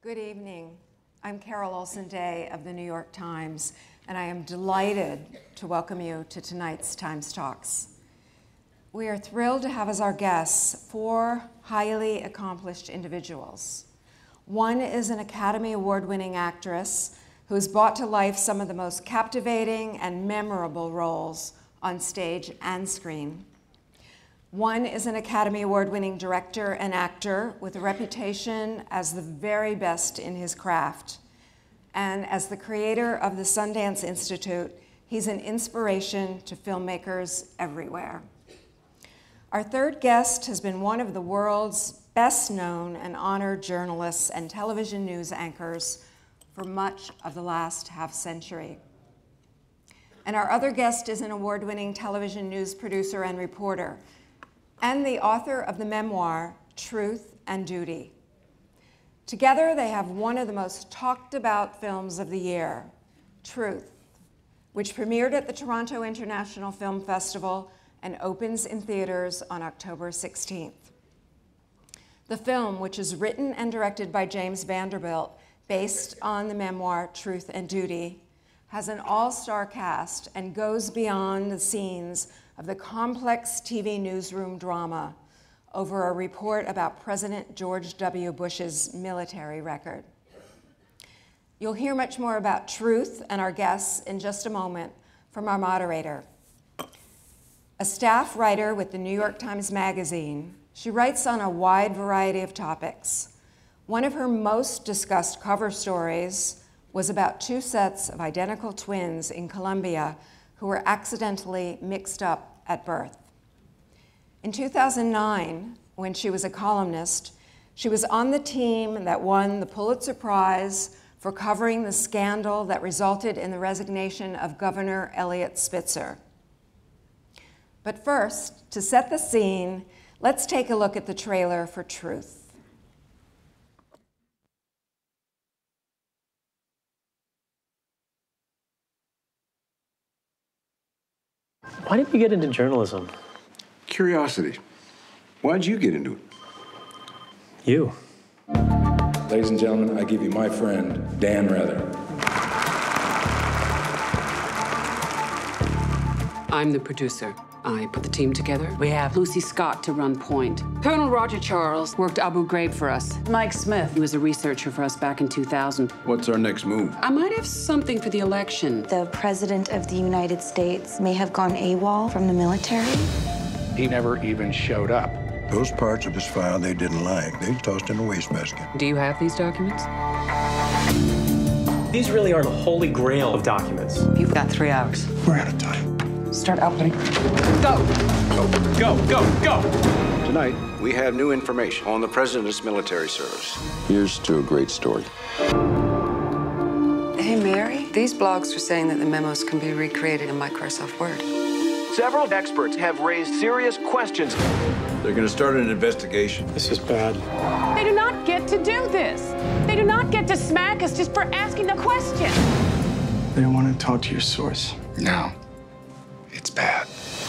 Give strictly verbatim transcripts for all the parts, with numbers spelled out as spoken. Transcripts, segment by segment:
Good evening. I'm Carol Olson Day of the New York Times, and I am delighted to welcome you to tonight's Times Talks. We are thrilled to have as our guests four highly accomplished individuals. One is an Academy Award-winning actress who has brought to life some of the most captivating and memorable roles on stage and screen. One is an Academy Award-winning director and actor with a reputation as the very best in his craft. And as the creator of the Sundance Institute, he's an inspiration to filmmakers everywhere. Our third guest has been one of the world's best-known and honored journalists and television news anchors for much of the last half-century. And our other guest is an award-winning television news producer and reporter, and the author of the memoir, Truth and Duty. Together, they have one of the most talked about films of the year, Truth, which premiered at the Toronto International Film Festival and opens in theaters on October sixteenth. The film, which is written and directed by James Vanderbilt, based on the memoir, Truth and Duty, has an all-star cast and goes beyond the scenes of the complex T V newsroom drama over a report about President George W. Bush's military record. You'll hear much more about Truth and our guests in just a moment from our moderator. A staff writer with the New York Times Magazine, she writes on a wide variety of topics. One of her most discussed cover stories was about two sets of identical twins in Colombia who were accidentally mixed up at birth. In two thousand nine, when she was a columnist, she was on the team that won the Pulitzer Prize for covering the scandal that resulted in the resignation of Governor Eliot Spitzer. But first, to set the scene, let's take a look at the trailer for Truth. Why did you get into journalism? Curiosity. Why'd you get into it? You. Ladies and gentlemen, I give you my friend, Dan Rather. I'm the producer. I put the team together. We have Lucy Scott to run point. Colonel Roger Charles worked Abu Ghraib for us. Mike Smith, he was a researcher for us back in two thousand. What's our next move? I might have something for the election. The President of the United States may have gone AWOL from the military. He never even showed up. Those parts of his file they didn't like, they tossed in a wastebasket. Do you have these documents? These really are the holy grail of documents. You've got three hours. We're out of time. Start outputting. Go! Go, go, go, go! Tonight, we have new information on the President's military service. Here's to a great story. Hey, Mary. These blogs are saying that the memos can be recreated in Microsoft Word. Several experts have raised serious questions. They're going to start an investigation. This is bad. They do not get to do this. They do not get to smack us just for asking a question. They don't want to talk to your source. No. It's bad.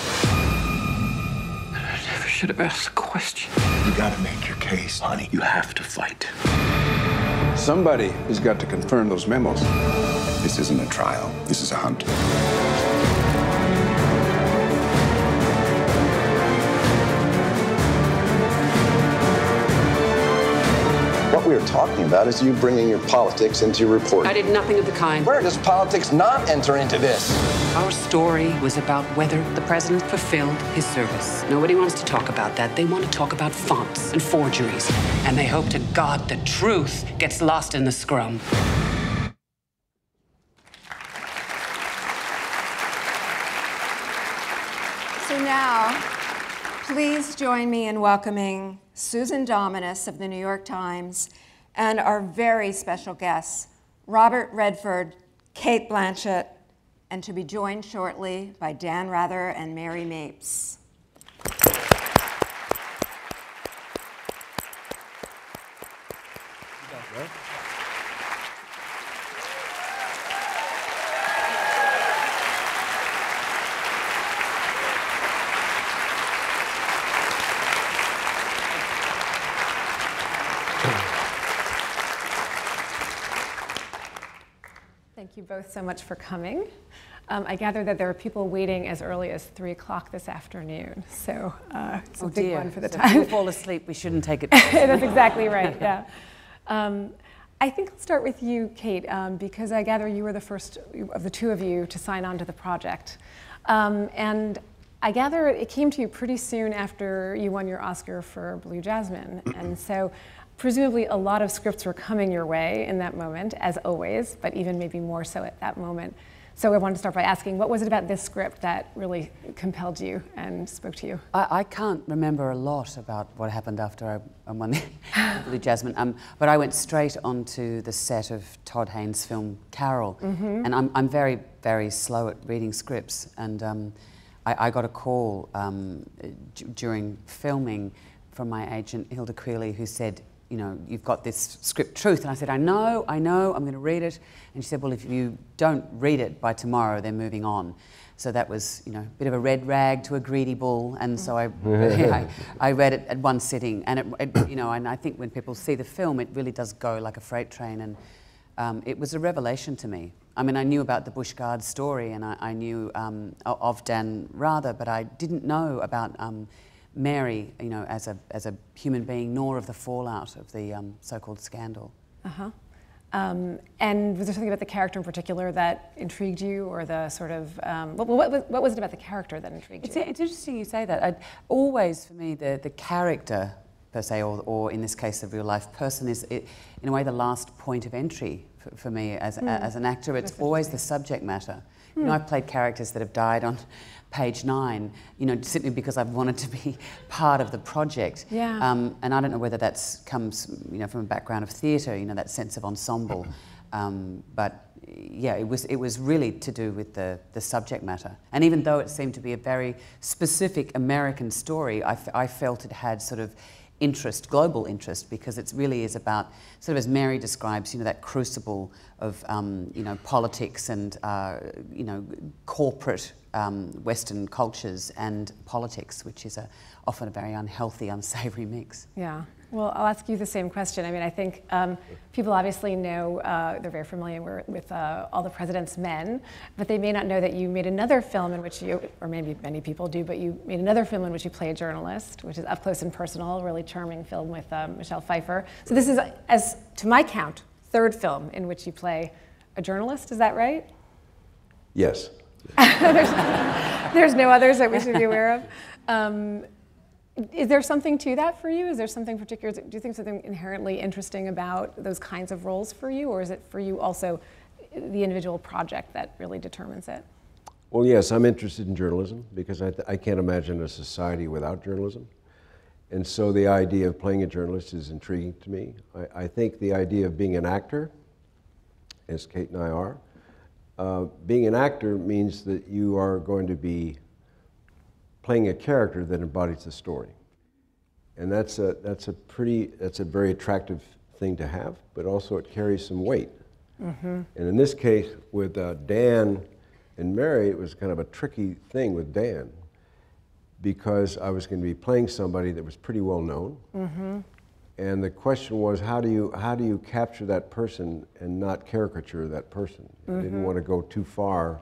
I never should have asked a question. You gotta make your case, honey. You have to fight. Somebody has got to confirm those memos. This isn't a trial. This is a hunt. What we are talking about is you bringing your politics into your report. I did nothing of the kind. Where does politics not enter into this? Our story was about whether the president fulfilled his service. Nobody wants to talk about that. They want to talk about fonts and forgeries. And they hope to God the truth gets lost in the scrum. So now, please join me in welcoming Susan Dominus of the New York Times and our very special guests, Robert Redford, Cate Blanchett, and to be joined shortly by Dan Rather and Mary Mapes. both so much for coming. Um, I gather that there are people waiting as early as three o'clock this afternoon, so uh, it's oh a big dear. one for the so time. If we fall asleep, we shouldn't take it. That's exactly right, yeah. Um, I think I'll start with you, Cate, um, because I gather you were the first of the two of you to sign on to the project. Um, and I gather it came to you pretty soon after you won your Oscar for Blue Jasmine. And so presumably a lot of scripts were coming your way in that moment, as always, but even maybe more so at that moment. So I wanted to start by asking, what was it about this script that really compelled you and spoke to you? I, I can't remember a lot about what happened after I, I won the Blue Jasmine, um, but I went straight onto the set of Todd Haynes' film Carol, mm-hmm. and I'm, I'm very, very slow at reading scripts, and um, I, I got a call um, d during filming from my agent Hilda Creeley, who said, you know, you've got this script, Truth. And I said, I know, I know, I'm going to read it. And she said, well, if you don't read it by tomorrow, they're moving on. So that was, you know, a bit of a red rag to a greedy bull. And so I, I, I read it at one sitting. And, it, it, you know, and I think when people see the film, it really does go like a freight train. And um, it was a revelation to me. I mean, I knew about the Bush Guards story, and I, I knew um, of Dan Rather, but I didn't know about um, Mary, you know, as a as a human being, nor of the fallout of the um, so-called scandal. Uh-huh. Um, and was there something about the character in particular that intrigued you, or the sort of um, what, what, what was it about the character that intrigued it's, you? It's interesting you say that. I'd, always, for me, the the character per se, or, or in this case, the real life person, is it, in a way the last point of entry for, for me as mm. as an actor. It's always the subject matter. Mm. You know, I've played characters that have died on page nine, you know, simply because I've wanted to be part of the project. Yeah. Um, and I don't know whether that comes, you know, from a background of theatre, you know, that sense of ensemble. Um, but yeah, it was it was really to do with the the subject matter. And even though it seemed to be a very specific American story, I, f I felt it had sort of interest, global interest, because it really is about, sort of as Mary describes, you know, that crucible of, um, you know, politics and, uh, you know, corporate um, Western cultures and politics, which is a, often a very unhealthy, unsavory mix. Yeah. Well, I'll ask you the same question. I mean, I think um, people obviously know, uh, they're very familiar with uh, All the President's Men, but they may not know that you made another film in which you, or maybe many people do, but you made another film in which you play a journalist, which is Up Close and Personal, a really charming film with um, Michelle Pfeiffer. So this is, as to my count, third film in which you play a journalist, is that right? Yes. there's, there's no others that we should be aware of. Um, Is there something to that for you? Is there something particular, do you think something inherently interesting about those kinds of roles for you, or is it for you also the individual project that really determines it? Well, yes, I'm interested in journalism because I, th I can't imagine a society without journalism. And so the idea of playing a journalist is intriguing to me. I, I think the idea of being an actor, as Cate and I are, uh, being an actor means that you are going to be playing a character that embodies the story. And that's a, that's a pretty, that's a very attractive thing to have, but also it carries some weight. Mm-hmm. And in this case, with uh, Dan and Mary, it was kind of a tricky thing with Dan, because I was going to be playing somebody that was pretty well known. Mm-hmm. And the question was, how do you, how do you capture that person and not caricature that person? Mm-hmm. I didn't want to go too far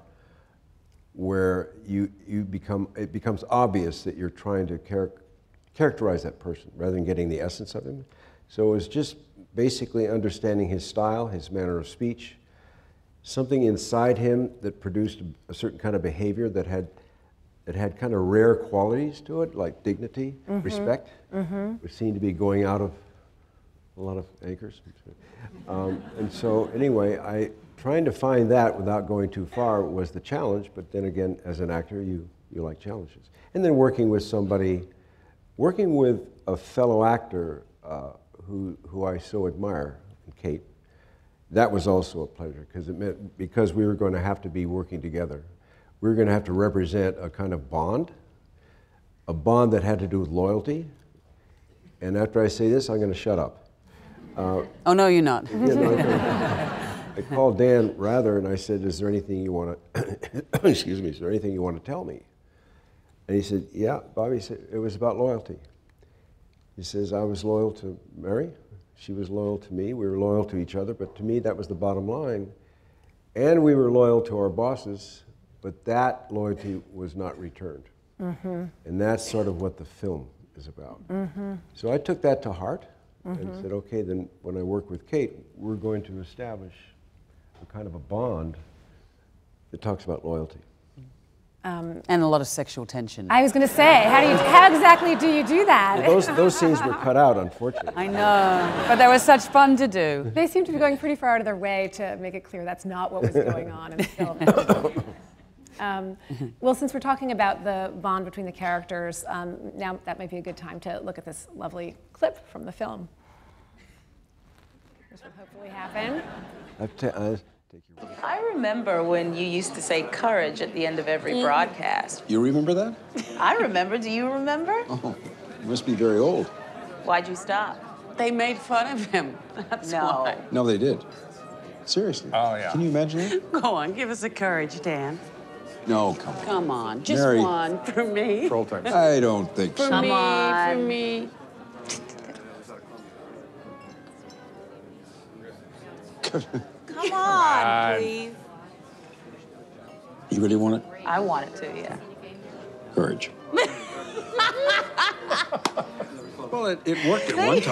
where you, you become, it becomes obvious that you're trying to char characterize that person rather than getting the essence of him. So it was just basically understanding his style, his manner of speech, something inside him that produced a certain kind of behavior that had, that had kind of rare qualities to it, like dignity, mm-hmm. respect, mm-hmm. which seemed to be going out of a lot of acres. Um, and so anyway, I, trying to find that without going too far was the challenge, but then again, as an actor, you, you like challenges. And then working with somebody, working with a fellow actor uh, who, who I so admire, Cate, that was also a pleasure, because it meant, because we were going to have to be working together, we were going to have to represent a kind of bond, a bond that had to do with loyalty. And after I say this, I'm going to shut up. Uh, oh, no, you're not. You know, I called Dan Rather and I said, is there anything you want to, excuse me, is there anything you want to tell me? And he said, yeah, Bobby said, it was about loyalty. He says, I was loyal to Mary, she was loyal to me, we were loyal to each other, but to me that was the bottom line. And we were loyal to our bosses, but that loyalty was not returned. Mm-hmm. And that's sort of what the film is about. Mm-hmm. So I took that to heart mm-hmm. and said, okay, then when I work with Cate, we're going to establish a kind of a bond that talks about loyalty. Um, and a lot of sexual tension. I was going to say, how do you, how exactly do you do that? Well, those, those scenes were cut out, unfortunately. I know, but they were such fun to do. They seem to be going pretty far out of their way to make it clear that's not what was going on in the film. um, well, since we're talking about the bond between the characters, um, now that might be a good time to look at this lovely clip from the film. This will hopefully happen. I've ta I I remember when you used to say courage at the end of every broadcast. You remember that? I remember. Do you remember? Oh, you must be very old. Why'd you stop? They made fun of him. That's no. why. No, they did. Seriously. Oh, yeah. Can you imagine that? Go on, give us a courage, Dan. No, come on. Come on, just Mary. one for me. Troll time. I don't think For so. Come me, on. for me. Come on, please. You really want it? I want it to, yeah. Courage. Well, it, it worked at one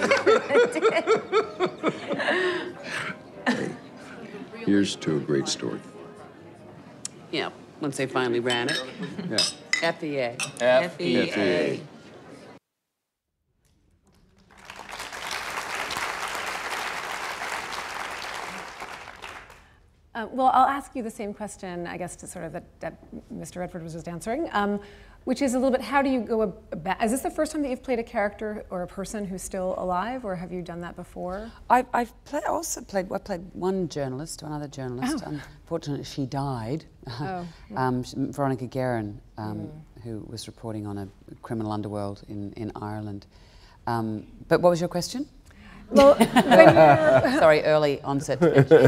time. Hey, here's to a great story. Yeah, once they finally ran it. Yeah. F E A. F E A. F E A. Uh, well, I'll ask you the same question, I guess, to sort of that, that Mister Redford was just answering, um, which is a little bit, how do you go about, is this the first time that you've played a character or a person who's still alive, or have you done that before? I, I've play, also played, I played one journalist, another journalist. Oh. Unfortunately, she died. Oh. um, Veronica Guerin, um, mm. who was reporting on a criminal underworld in, in Ireland. Um, but what was your question? Well, when you're sorry, early onset.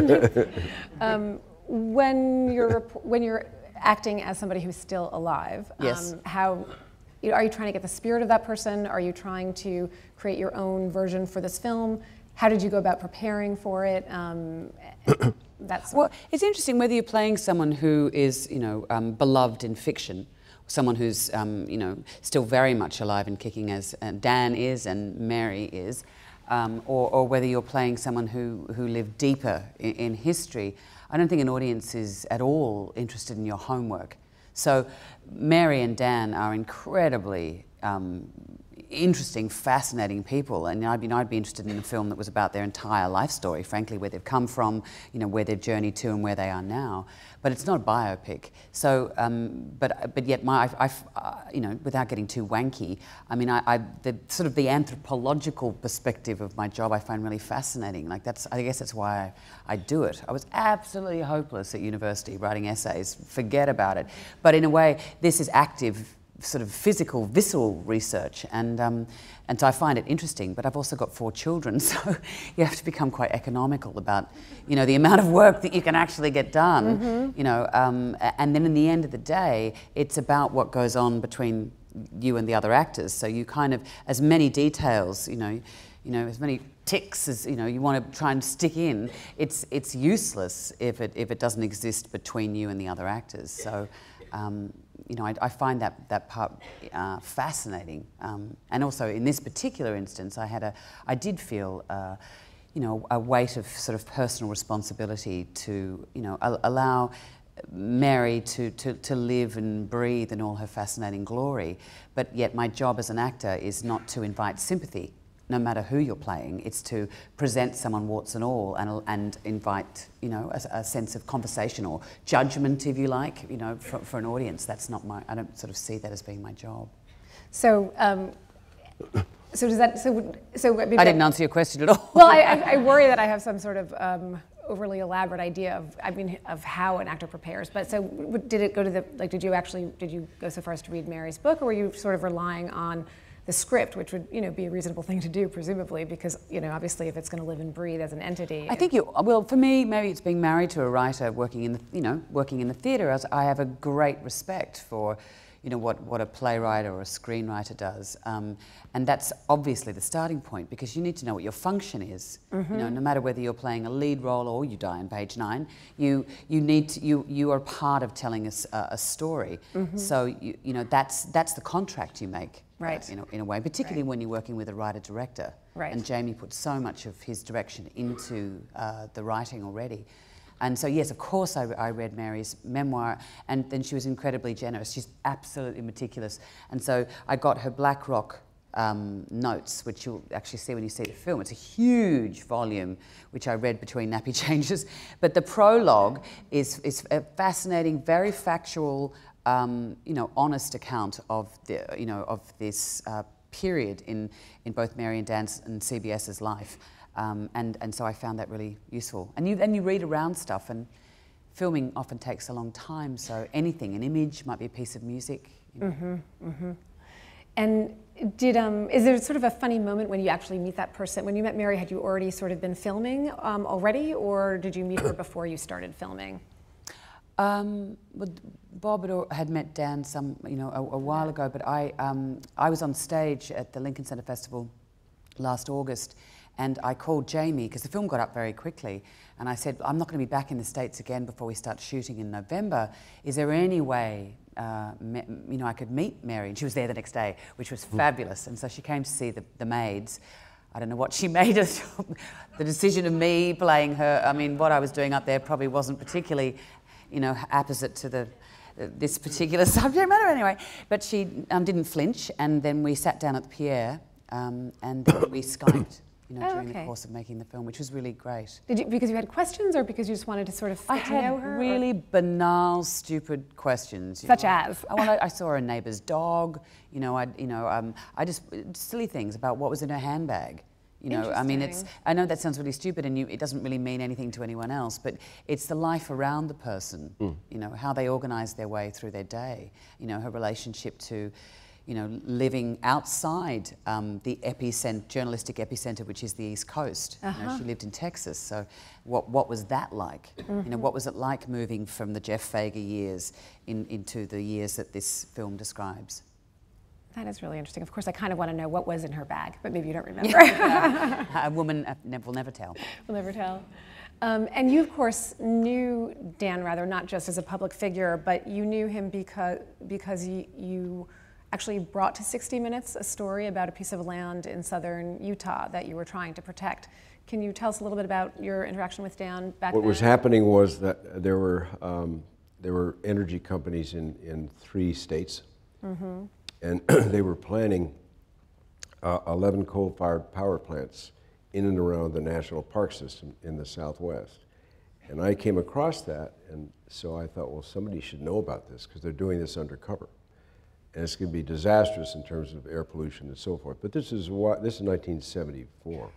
um, when you're when you're acting as somebody who's still alive, yes. um, how you know, are you trying to get the spirit of that person? Are you trying to create your own version for this film? How did you go about preparing for it? Um, that's well, it's interesting whether you're playing someone who is, you know, um, beloved in fiction, someone who's, um, you know, still very much alive and kicking as uh, Dan is and Mary is. Um, or, or whether you're playing someone who, who lived deeper in, in history. I don't think an audience is at all interested in your homework. So Mary and Dan are incredibly um, interesting, fascinating people, and I'd be, I'd be interested in a film that was about their entire life story, frankly, where they've come from, you know, where they've journeyed to and where they are now. But it's not a biopic. So, um, but but yet, my, I, I, uh, you know, without getting too wanky, I mean, I, I the sort of the anthropological perspective of my job I find really fascinating. Like that's, I guess that's why I, I do it. I was absolutely hopeless at university writing essays. Forget about it. But in a way, this is active, sort of physical, visceral research, and um, and so I find it interesting. But I've also got four children, so you have to become quite economical about, you know, the amount of work that you can actually get done. Mm-hmm. You know, um, and then in the end of the day, it's about what goes on between you and the other actors. So you kind of, as many details, you know, you know, as many ticks as you know you want to try and stick in. It's it's useless if it if it doesn't exist between you and the other actors. So. Um, You know, I, I find that that part uh, fascinating, um, and also in this particular instance, I had a, I did feel, uh, you know, a weight of sort of personal responsibility to, you know, a, allow Mary to, to to live and breathe in all her fascinating glory, but yet my job as an actor is not to invite sympathy, no matter who you're playing. It's to present someone warts and all, and and invite, you know, a, a sense of conversation or judgment, if you like, you know, for, for an audience. That's not my. I don't sort of see that as being my job. So, um, so does that? So, so I didn't answer your question at all. Well, I, I, I worry that I have some sort of um, overly elaborate idea of, I mean, of how an actor prepares. But so, did it go to the like? Did you actually? Did you go so far as to read Mary's book, or were you sort of relying on the script, which would, you know, be a reasonable thing to do, presumably, because, you know, obviously if it's going to live and breathe as an entity. I think you, well, for me, maybe it's being married to a writer working in the, you know, working in the theatre. I have a great respect for, you know, what, what a playwright or a screenwriter does. Um, and that's obviously the starting point, because you need to know what your function is. Mm-hmm. You know, no matter whether you're playing a lead role or you die on page nine, you, you need to, you, you are part of telling us a, a story. Mm-hmm. So, you, you know, that's, that's the contract you make. Right. Uh, you know, in a way, particularly right. when you're working with a writer-director. Right. And Jamie put so much of his direction into uh, the writing already. And so, yes, of course, I, I read Mary's memoir, and then she was incredibly generous. She's absolutely meticulous. And so I got her Black Rock um, notes, which you'll actually see when you see the film. It's a huge volume, which I read between nappy changes. But the prologue is, is a fascinating, very factual, Um, you know, honest account of the, you know, of this uh, period in, in both Mary and Dan's and CBS's life, um, and and so I found that really useful. And you then you read around stuff, and filming often takes a long time. So anything, an image might be a piece of music. You know. Mm-hmm, mm-hmm. And did um, is there sort of a funny moment when you actually meet that person? When you met Mary, had you already sort of been filming um, already, or did you meet her before you started filming? Um, well, Bob had, had met Dan some, you know, a, a while ago, but I, um, I was on stage at the Lincoln Center Festival last August, and I called Jamie, because the film got up very quickly, and I said, I'm not going to be back in the States again before we start shooting in November. Is there any way, uh, me, you know, I could meet Mary? And she was there the next day, which was fabulous, and so she came to see the, the maids. I don't know what she made us. The decision of me playing her, I mean, what I was doing up there probably wasn't particularly, you know, apposite to the uh, this particular subject matter anyway. But she um, didn't flinch, and then we sat down at the Pierre, um, and then we Skyped, you know, oh, during okay. the course of making the film, which was really great. Did you, because you had questions, or because you just wanted to sort of get I to know had her? really or? banal, stupid questions. Such know. as? I, well, I, I saw a neighbour's dog. You know, I, you know, um, I just silly things about what was in her handbag. You know, I mean, it's, I know that sounds really stupid, and you, it doesn't really mean anything to anyone else, but it's the life around the person, mm. you know, how they organise their way through their day, you know, her relationship to, you know, living outside um, the epicent, journalistic epicenter, which is the East Coast. Uh-huh. You know, she lived in Texas, so what, what was that like? Mm-hmm. You know, what was it like moving from the Jeff Fager years in, into the years that this film describes? That is really interesting. Of course, I kind of want to know what was in her bag, but maybe you don't remember. Yeah. A woman uh, ne- will never tell. Will never tell. Um, and you, of course, knew Dan rather, not just as a public figure, but you knew him because, because you, you actually brought to sixty minutes a story about a piece of land in southern Utah that you were trying to protect. Can you tell us a little bit about your interaction with Dan back what then? What was happening was that there were, um, there were energy companies in, in three states. Mm-hmm. And they were planning uh, eleven coal-fired power plants in and around the national park system in the Southwest. And I came across that, and so I thought, well, somebody should know about this, because they're doing this undercover. And it's going to be disastrous in terms of air pollution and so forth. But this is, what, this is nineteen seventy-four.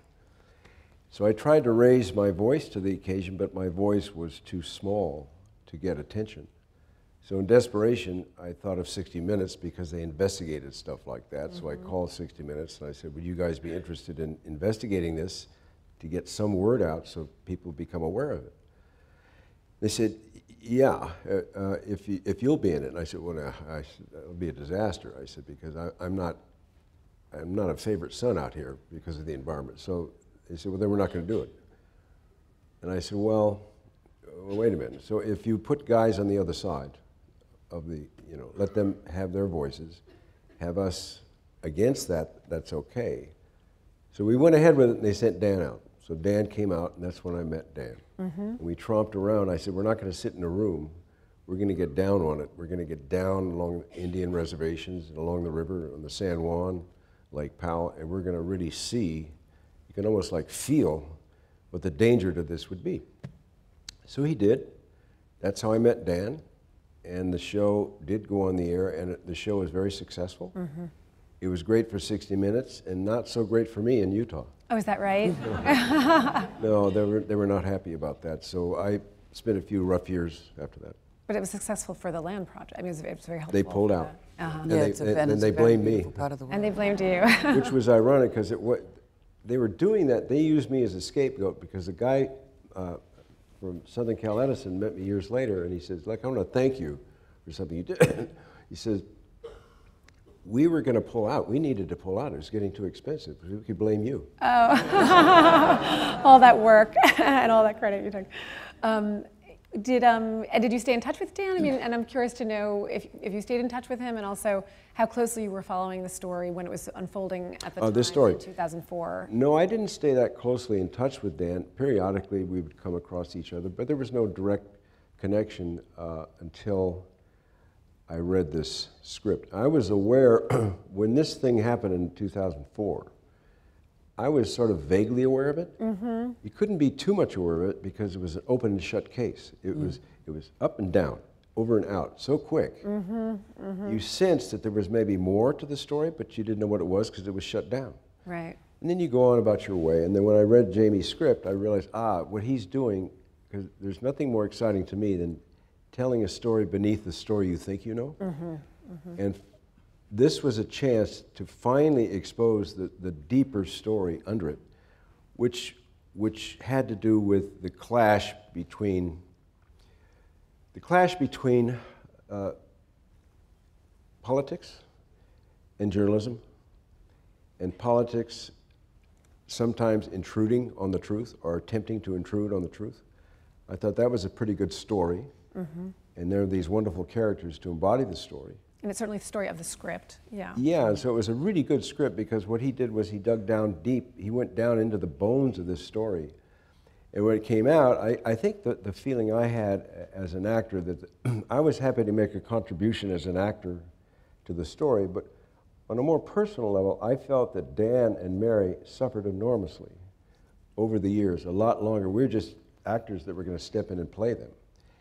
So I tried to raise my voice to the occasion, but my voice was too small to get attention. So in desperation, I thought of sixty minutes, because they investigated stuff like that. Mm-hmm. So I called sixty minutes and I said, would you guys be interested in investigating this to get some word out so people become aware of it? They said, yeah, uh, uh, if, you, if you'll be in it. And I said, well, no, I said, it'll be a disaster. I said, because I, I'm, not, I'm not a favorite son out here because of the environment. So they said, well, then we're not going to do it. And I said, well, well, wait a minute. So if you put guys on the other side of the, you know, let them have their voices, have us against that, that's okay. So we went ahead with it, and they sent Dan out. So Dan came out, and that's when I met Dan. Mm-hmm. And we tromped around. I said, we're not going to sit in a room. We're going to get down on it. We're going to get down along Indian reservations and along the river, on the San Juan, Lake Powell, and we're going to really see, you can almost like feel what the danger to this would be. So he did. That's how I met Dan. And the show did go on the air, and it, the show was very successful. Mm-hmm. It was great for sixty minutes, and not so great for me in Utah. Oh, is that right? No, they were, they were not happy about that. So I spent a few rough years after that. But it was successful for the land project. I mean, it was, it was very helpful. They pulled out. The, uh-huh. And yeah, they, it's a, and, and and it's they a very blamed me. part of the world. And they blamed you. Which was ironic, because it what they were doing that. They used me as a scapegoat, because the guy uh, from Southern Cal Edison met me years later, and he says, like, I want to thank you for something you did. He says, we were going to pull out. We needed to pull out. It was getting too expensive. We could blame you. Oh, all that work and all that credit you took. Um, did um, and did you stay in touch with Dan? I mean, and I'm curious to know if if you stayed in touch with him, and also how closely you were following the story when it was unfolding at the uh, time this story. in two thousand four. No, I didn't stay that closely in touch with Dan. Periodically, we would come across each other, but there was no direct connection uh, until I read this script. I was aware when this thing happened in two thousand four. I was sort of vaguely aware of it. Mm-hmm. You couldn't be too much aware of it because it was an open and shut case. It mm. was it was up and down, over and out, so quick. Mm-hmm. Mm-hmm. You sensed that there was maybe more to the story, but you didn't know what it was because it was shut down. Right. And then you go on about your way. And then when I read Jamie's script, I realized, ah, what he's doing, because there's nothing more exciting to me than telling a story beneath the story you think you know. Mm-hmm. Mm-hmm. And this was a chance to finally expose the, the deeper story under it, which, which had to do with the clash between, the clash between uh, politics and journalism, and politics sometimes intruding on the truth or attempting to intrude on the truth. I thought that was a pretty good story. Mm-hmm. And there are these wonderful characters to embody the story. And it's certainly the story of the script, yeah. Yeah, so it was a really good script because what he did was he dug down deep. He went down into the bones of this story. And when it came out, I, I think that the feeling I had as an actor, that the, I was happy to make a contribution as an actor to the story, but on a more personal level, I felt that Dan and Mary suffered enormously over the years, a lot longer. We were just actors that were going to step in and play them,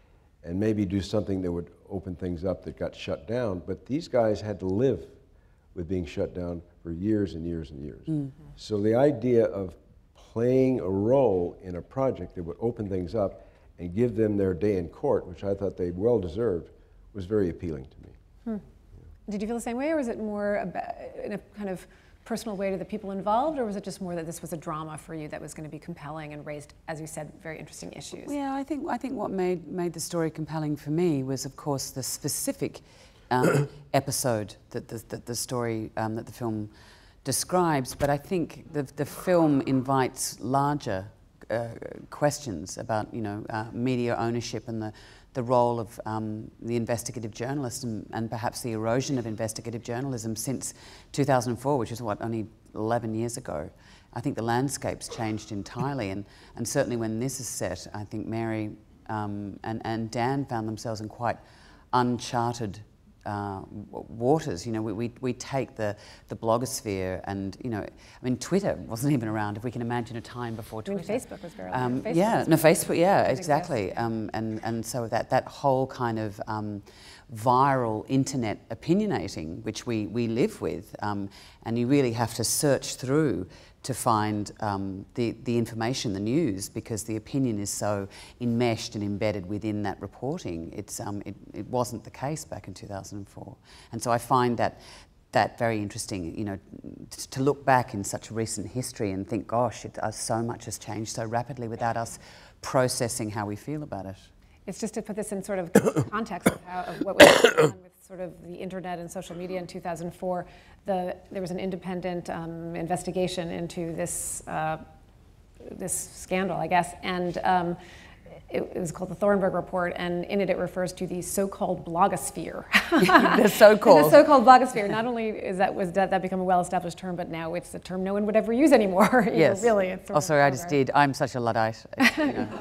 and maybe do something that would open things up that got shut down. But these guys had to live with being shut down for years and years and years. Mm-hmm. So the idea of playing a role in a project that would open things up and give them their day in court, which I thought they well deserved, was very appealing to me. Hmm. Yeah. Did you feel the same way, or was it more about, in a kind of personal way to the people involved, or was it just more that this was a drama for you that was going to be compelling and raised, as you said, very interesting issues? Yeah, I think I think what made made the story compelling for me was, of course, the specific um, episode that the, that the story um, that the film describes. But I think the the film invites larger uh, questions about, you know, uh, media ownership and the the role of um, the investigative journalist and, and perhaps the erosion of investigative journalism since two thousand four, which is what, only eleven years ago. I think the landscape's changed entirely, and, and certainly when this is set, I think Mary um, and, and Dan found themselves in quite uncharted uh, waters. You know, we, we, we take the, the blogosphere and, you know, I mean, Twitter wasn't even around, if we can imagine a time before Twitter. I mean, Facebook was very um, Facebook Yeah, was no, Facebook, yeah, exactly. Exist, yeah. Um, and, and so that, that whole kind of um, viral internet opinionating, which we, we live with, um, and you really have to search through to find um, the, the information, the news, because the opinion is so enmeshed and embedded within that reporting. It's, um, it, it wasn't the case back in two thousand four. And so I find that, that very interesting, you know, to look back in such recent history and think, gosh, it, uh, so much has changed so rapidly without us processing how we feel about it. It's just to put this in sort of context of, how, of what was going on with sort of the internet and social media in two thousand four. The, there was an independent um, investigation into this uh, this scandal, I guess, and um, it, it was called the Thornburg Report, and in it it refers to the so-called blogosphere. the so-called. The so-called blogosphere. Not only is that was that, that become a well-established term, but now it's a term no one would ever use anymore. you Yes. know, really. It's Oh, sorry, I just did. I'm such a Luddite. You know.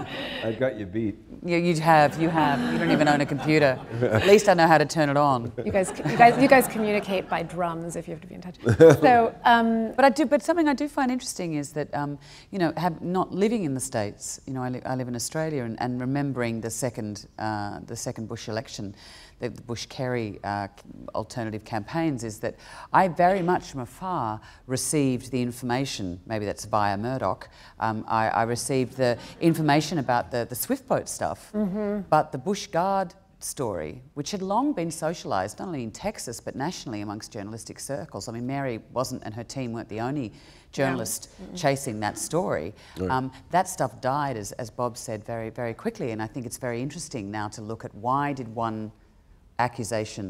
I got you beat. You, you have, you have. You don't even own a computer. At least I know how to turn it on. You guys, you guys, you guys communicate by drums if you have to be in touch. So, um, but I do. But something I do find interesting is that, um, you know, have not living in the States. You know, I, li I live in Australia, and, and remembering the second, uh, the second Bush election, the Bush-Kerry uh, alternative campaigns, is that I very much from afar received the information, maybe that's via Murdoch, um, I, I received the information about the, the Swift boat stuff, mm-hmm. but the Bush Guard story, which had long been socialised, not only in Texas, but nationally amongst journalistic circles. I mean, Mary wasn't, and her team weren't the only journalist yeah. mm-hmm. chasing that story. Right. Um, that stuff died, as, as Bob said, very, very quickly, and I think it's very interesting now to look at why did one accusation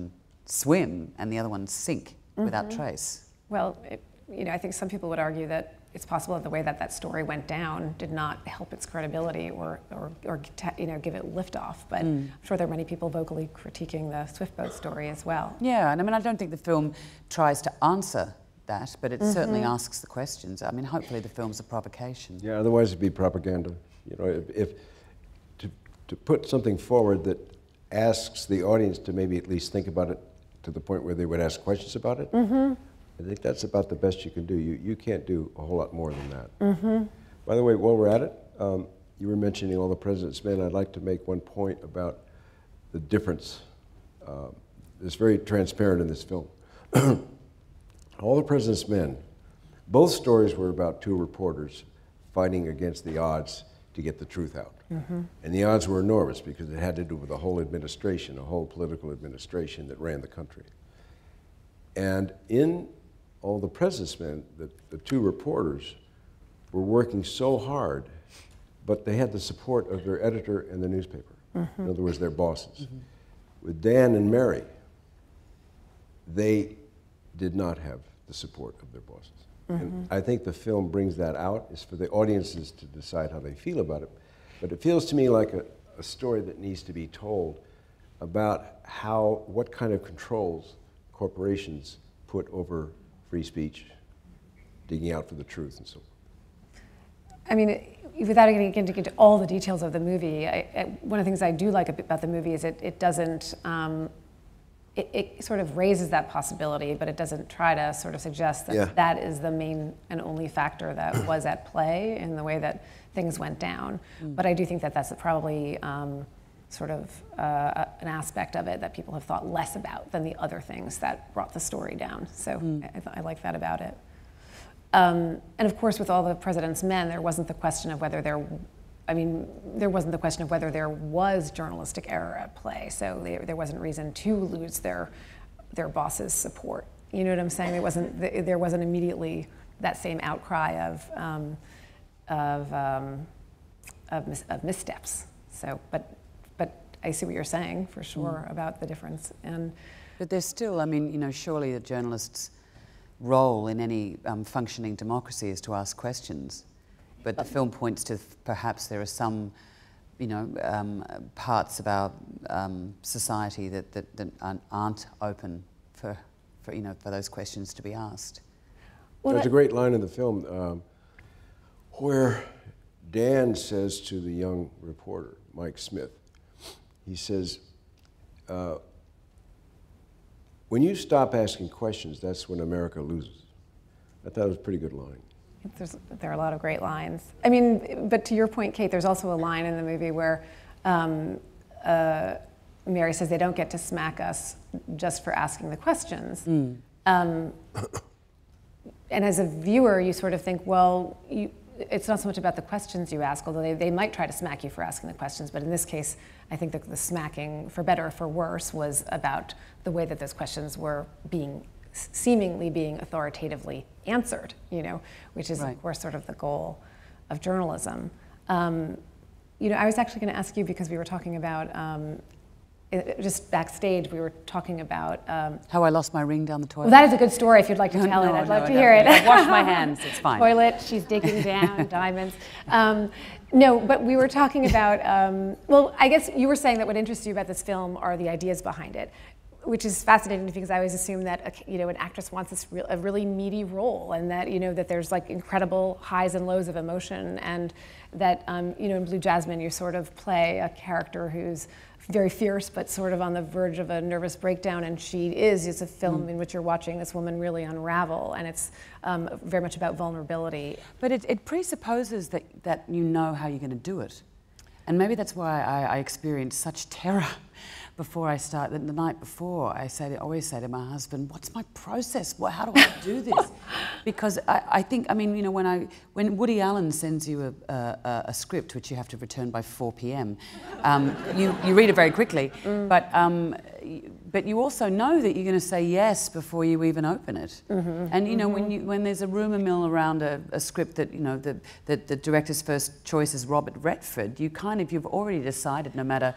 swim and the other one sink mm-hmm. without trace. Well, it, you know, I think some people would argue that it's possible that the way that that story went down did not help its credibility or, or, or you know, give it liftoff. But mm. I'm sure there are many people vocally critiquing the Swiftboat story as well. Yeah, and I mean, I don't think the film tries to answer that, but it mm-hmm. certainly asks the questions. I mean, hopefully the film's a provocation. Yeah, otherwise it'd be propaganda. You know, if, if to, to put something forward that asks the audience to maybe at least think about it to the point where they would ask questions about it, mm-hmm. I think that's about the best you can do. You, you can't do a whole lot more than that. Mm-hmm. By the way, while we're at it, um, you were mentioning All the President's Men. I'd like to make one point about the difference. Uh, it's very transparent in this film. All the President's Men, both stories were about two reporters fighting against the odds to get the truth out. Mm-hmm. And the odds were enormous because it had to do with the whole administration, a whole political administration that ran the country. And in All the President's Men, the, the two reporters were working so hard, but they had the support of their editor and the newspaper. Mm-hmm. In other words, their bosses. Mm-hmm. With Dan and Mary, they did not have the support of their bosses. Mm-hmm. And I think the film brings that out. It's for the audiences to decide how they feel about it. But it feels to me like a, a story that needs to be told about how, what kind of controls corporations put over free speech, digging out for the truth and so forth. I mean, without getting into all the details of the movie, I, I, one of the things I do like about the movie is it, it doesn't, um, it, it sort of raises that possibility, but it doesn't try to sort of suggest that yeah. that is the main and only factor that was at play in the way that things went down. Mm. But I do think that that's probably um, sort of uh, an aspect of it that people have thought less about than the other things that brought the story down. So mm. I, I like that about it. Um, and of course, with All the President's Men, there wasn't the question of whether there, I mean, there wasn't the question of whether there was journalistic error at play. So there, there wasn't reason to lose their, their boss's support. You know what I'm saying? There wasn't, there wasn't immediately that same outcry of, um, of, um, of, mis of missteps. So, but, but I see what you're saying for sure mm. about the difference. And but there's still, I mean, you know, surely the journalists' role in any um, functioning democracy is to ask questions. But the film points to perhaps there are some, you know, um, parts of our um, society that, that, that aren't open for, for, you know, for those questions to be asked. Well, there's a great line in the film um, where Dan says to the young reporter, Mike Smith, he says, uh, when you stop asking questions, that's when America loses. I thought it was a pretty good line. There's, there are a lot of great lines. I mean, but to your point, Kate, there's also a line in the movie where um, uh, Mary says they don't get to smack us just for asking the questions. Mm. Um, and as a viewer, you sort of think, well, you, it's not so much about the questions you ask, although they, they might try to smack you for asking the questions, but in this case, I think that the smacking, for better or for worse, was about the way that those questions were being, seemingly being authoritatively answered, you know, which is, right. of course, sort of the goal of journalism. Um, you know, I was actually going to ask you, because we were talking about, um, it, just backstage, we were talking about... Um, How I lost my ring down the toilet. Well, that is a good story if you'd like to tell no, it. I'd no, love no, to no, hear no. it. I washed my hands, it's fine. Toilet, she's digging down, diamonds. Um, no, but we were talking about, um, well, I guess you were saying that what interests you about this film are the ideas behind it, which is fascinating because I always assume that a, you know, an actress wants this real, a really meaty role, and that, you know, that there's like incredible highs and lows of emotion, and that um, you know, in Blue Jasmine you sort of play a character who's very fierce but sort of on the verge of a nervous breakdown, and she is. It's a film mm. in which you're watching this woman really unravel, and it's um, very much about vulnerability. But it, it presupposes that, that you know how you're going to do it. And maybe that's why I, I experienced such terror before I start. The, the night before, I say to, always say to my husband, "What's my process? Well, how do I do this?" Because I, I think, I mean, you know, when I when Woody Allen sends you a, a, a script which you have to return by four p m, um, you you read it very quickly, mm. but um, but you also know that you're going to say yes before you even open it. Mm-hmm. And you know, mm-hmm. when you when there's a rumor mill around a, a script that you know the, the the director's first choice is Robert Redford, you kind of you've already decided no matter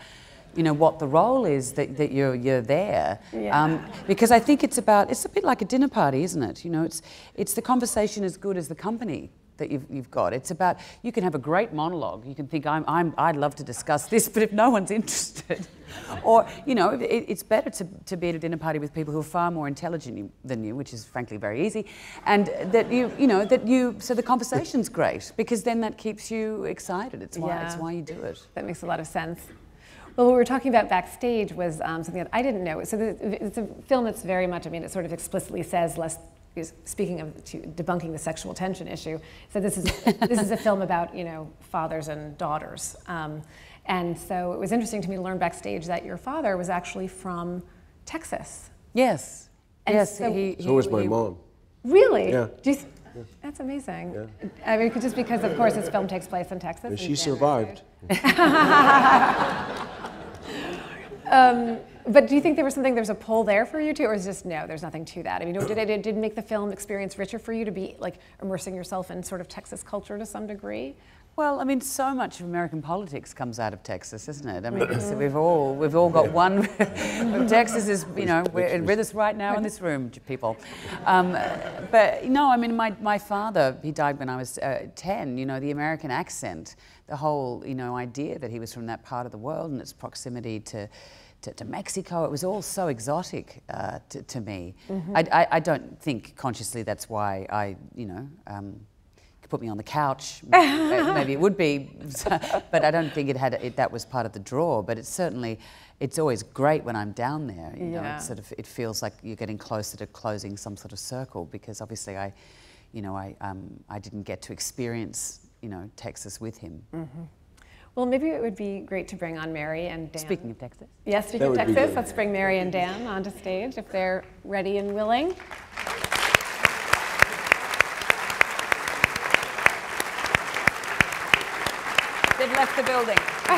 you know, what the role is that, that you're, you're there. Yeah. Um, because I think it's about, it's a bit like a dinner party, isn't it? You know, it's, it's the conversation as good as the company that you've, you've got. It's about, you can have a great monologue. You can think, I'm, I'm, I'd love to discuss this, but if no one's interested, or, you know, it, it's better to, to be at a dinner party with people who are far more intelligent than you, which is frankly very easy, and that you, you know, that you, so the conversation's great, because then that keeps you excited. It's why, Yeah. it's why you do it. That makes a lot of sense. Well, what we were talking about backstage was um, something that I didn't know. So the, it's a film that's very much, I mean, it sort of explicitly says, less, speaking of to debunking the sexual tension issue, so this is this is a film about, you know, fathers and daughters. Um, and so it was interesting to me to learn backstage that your father was actually from Texas. Yes. And yes. So, he, so was my he, mom. Really? Yeah. Do you th Yeah. That's amazing. Yeah. I mean, just because, of course, this film takes place in Texas. And she survived. um, but do you think there was something, there was a pull there for you too, or is it just no, there's nothing to that? I mean, did it, did it make the film experience richer for you to be like immersing yourself in sort of Texas culture to some degree? Well, I mean, so much of American politics comes out of Texas, isn't it? I mean, it's, we've all we've all got one. Texas is, you know, we're with us right now in this room, people. Um, but no, I mean, my my father, he died when I was uh, ten. You know, the American accent, the whole, you know, idea that he was from that part of the world and its proximity to. To, to Mexico, it was all so exotic uh, to, to me. Mm-hmm. I, I, I don't think consciously that's why I, you know, um, could put me on the couch. Maybe it would be, but I don't think it had. It, that was part of the draw. But it's certainly, it's always great when I'm down there. You know, yeah. it sort of, it feels like you're getting closer to closing some sort of circle, because obviously I, you know, I, um, I didn't get to experience, you know, Texas with him. Mm-hmm. Well, maybe it would be great to bring on Mary and Dan. Speaking of Texas. Yes, speaking of Texas, let's bring Mary and Dan onto stage if they're ready and willing. They've left the building.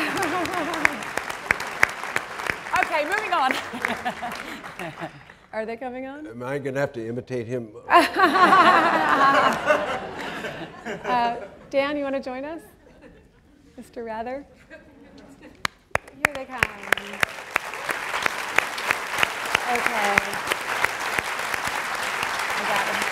Okay, moving on. Are they coming on? Am I going to have to imitate him? uh, Dan, you want to join us? Mister Rather? Here they come. Okay. I got it.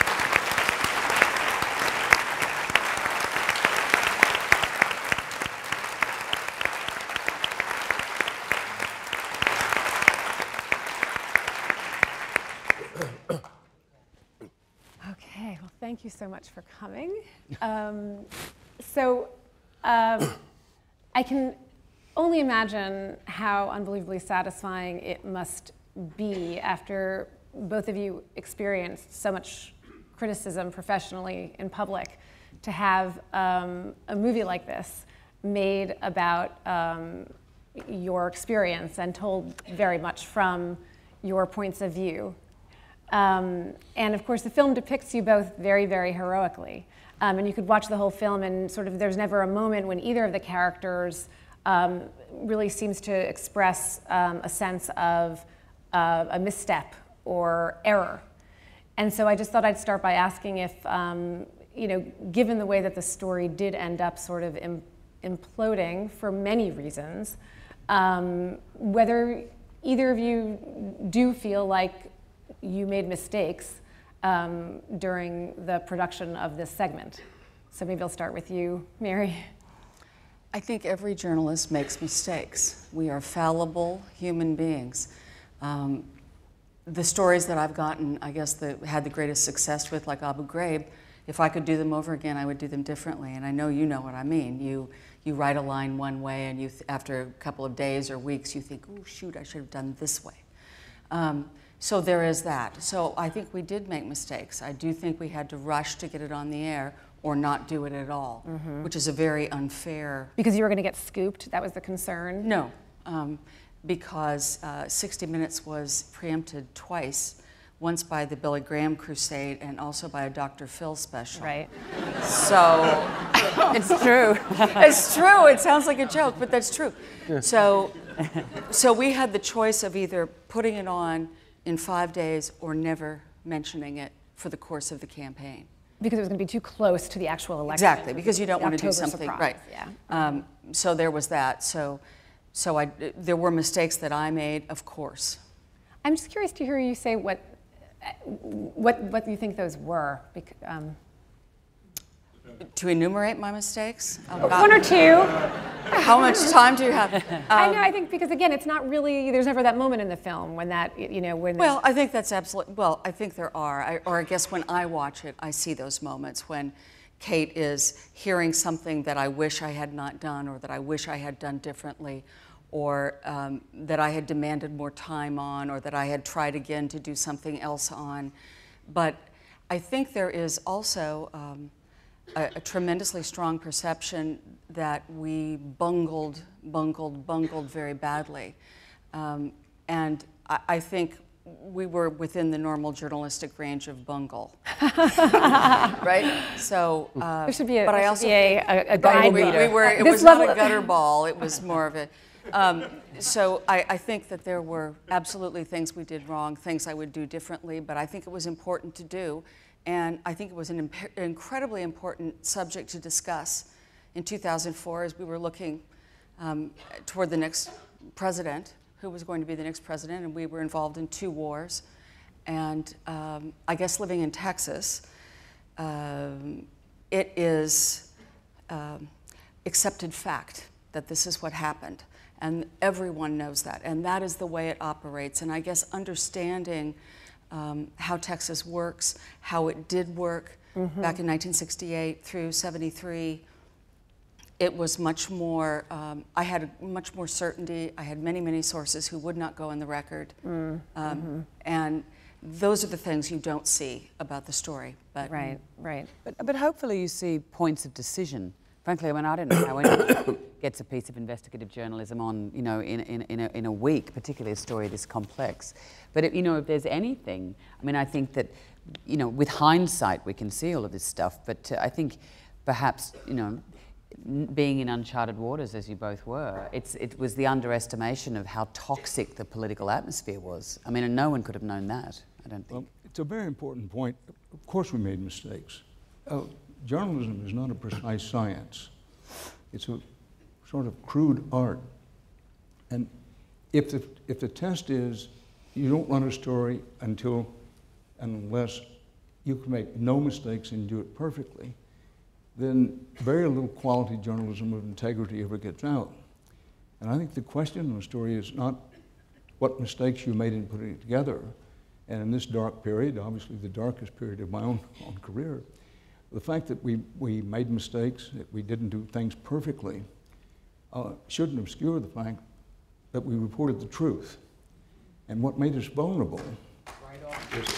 Okay, well, thank you so much for coming. Um, so, Um, I can only imagine how unbelievably satisfying it must be after both of you experienced so much criticism professionally in public to have um, a movie like this made about um, your experience and told very much from your points of view. Um, and of course, the film depicts you both very, very heroically. Um, and you could watch the whole film and sort of there's never a moment when either of the characters um, really seems to express um, a sense of uh, a misstep or error. And so I just thought I'd start by asking if, um, you know, given the way that the story did end up sort of im imploding for many reasons, um, whether either of you do feel like you made mistakes Um, during the production of this segment. So maybe I'll start with you, Mary. I think every journalist makes mistakes. We are fallible human beings. Um, the stories that I've gotten, I guess, that had the greatest success with, like Abu Ghraib, if I could do them over again, I would do them differently. And I know you know what I mean. You, you write a line one way, and you th after a couple of days or weeks, you think, oh, shoot, I should have done this way. Um, So there is that. So I think we did make mistakes. I do think we had to rush to get it on the air or not do it at all, mm-hmm. which is a very unfair... Because you were going to get scooped? That was the concern? No, um, because uh, sixty minutes was preempted twice, once by the Billy Graham crusade and also by a Doctor Phil special. Right. So... It's true. It's true. It sounds like a joke, but that's true. So, so we had the choice of either putting it on in five days or never mentioning it for the course of the campaign. Because it was going to be too close to the actual election. Exactly, because you don't want to do something, surprise, right. Yeah. Um, so there was that. So, so I, there were mistakes that I made, of course. I'm just curious to hear you say what, what, what you think those were. Because, um, to enumerate my mistakes? About, One or two. How much time do you have? Um, I know, I think, because again, it's not really, there's never that moment in the film when that, you know, when... Well, I think that's absolutely, well, I think there are, I, or I guess when I watch it, I see those moments when Cate is hearing something that I wish I had not done, or that I wish I had done differently, or um, that I had demanded more time on, or that I had tried again to do something else on. But I think there is also um, a, a tremendously strong perception that we bungled, bungled, bungled very badly. Um, and I, I think we were within the normal journalistic range of bungle, right? So, uh, there should be a, but I also, a, a, a guide we, reader. we were, it this was level, not a gutter ball, it was more of a, um, so I, I think that there were absolutely things we did wrong, things I would do differently, but I think it was important to do, and I think it was an imp incredibly important subject to discuss in two thousand four as we were looking um, toward the next president, who was going to be the next president, and we were involved in two wars. And um, I guess living in Texas, um, it is um, accepted fact that this is what happened. And everyone knows that, and that is the way it operates. And I guess understanding um, how Texas works, how it did work mm-hmm. back in nineteen sixty-eight through seventy-three, it was much more, um, I had much more certainty. I had many, many sources who would not go on the record. Mm, um, mm-hmm. And those are the things you don't see about the story. But right, right. But, but hopefully you see points of decision. Frankly, I mean, I don't know how anyone gets a piece of investigative journalism on, you know, in, in, in, a, in a week, particularly a story this complex. But, if, you know, if there's anything, I mean, I think that, you know, with hindsight we can see all of this stuff, but uh, I think perhaps, you know, being in uncharted waters, as you both were, it's, it was the underestimation of how toxic the political atmosphere was. I mean, and no one could have known that, I don't think. Well, it's a very important point. Of course we made mistakes. Uh, journalism is not a precise science. It's a sort of crude art. And if the, if the test is you don't run a story until, unless you can make no mistakes and do it perfectly, then very little quality journalism of integrity ever gets out. And I think the question in the story is not what mistakes you made in putting it together. And in this dark period, obviously the darkest period of my own, own career, the fact that we, we made mistakes, that we didn't do things perfectly, uh, shouldn't obscure the fact that we reported the truth. And what made us vulnerable right is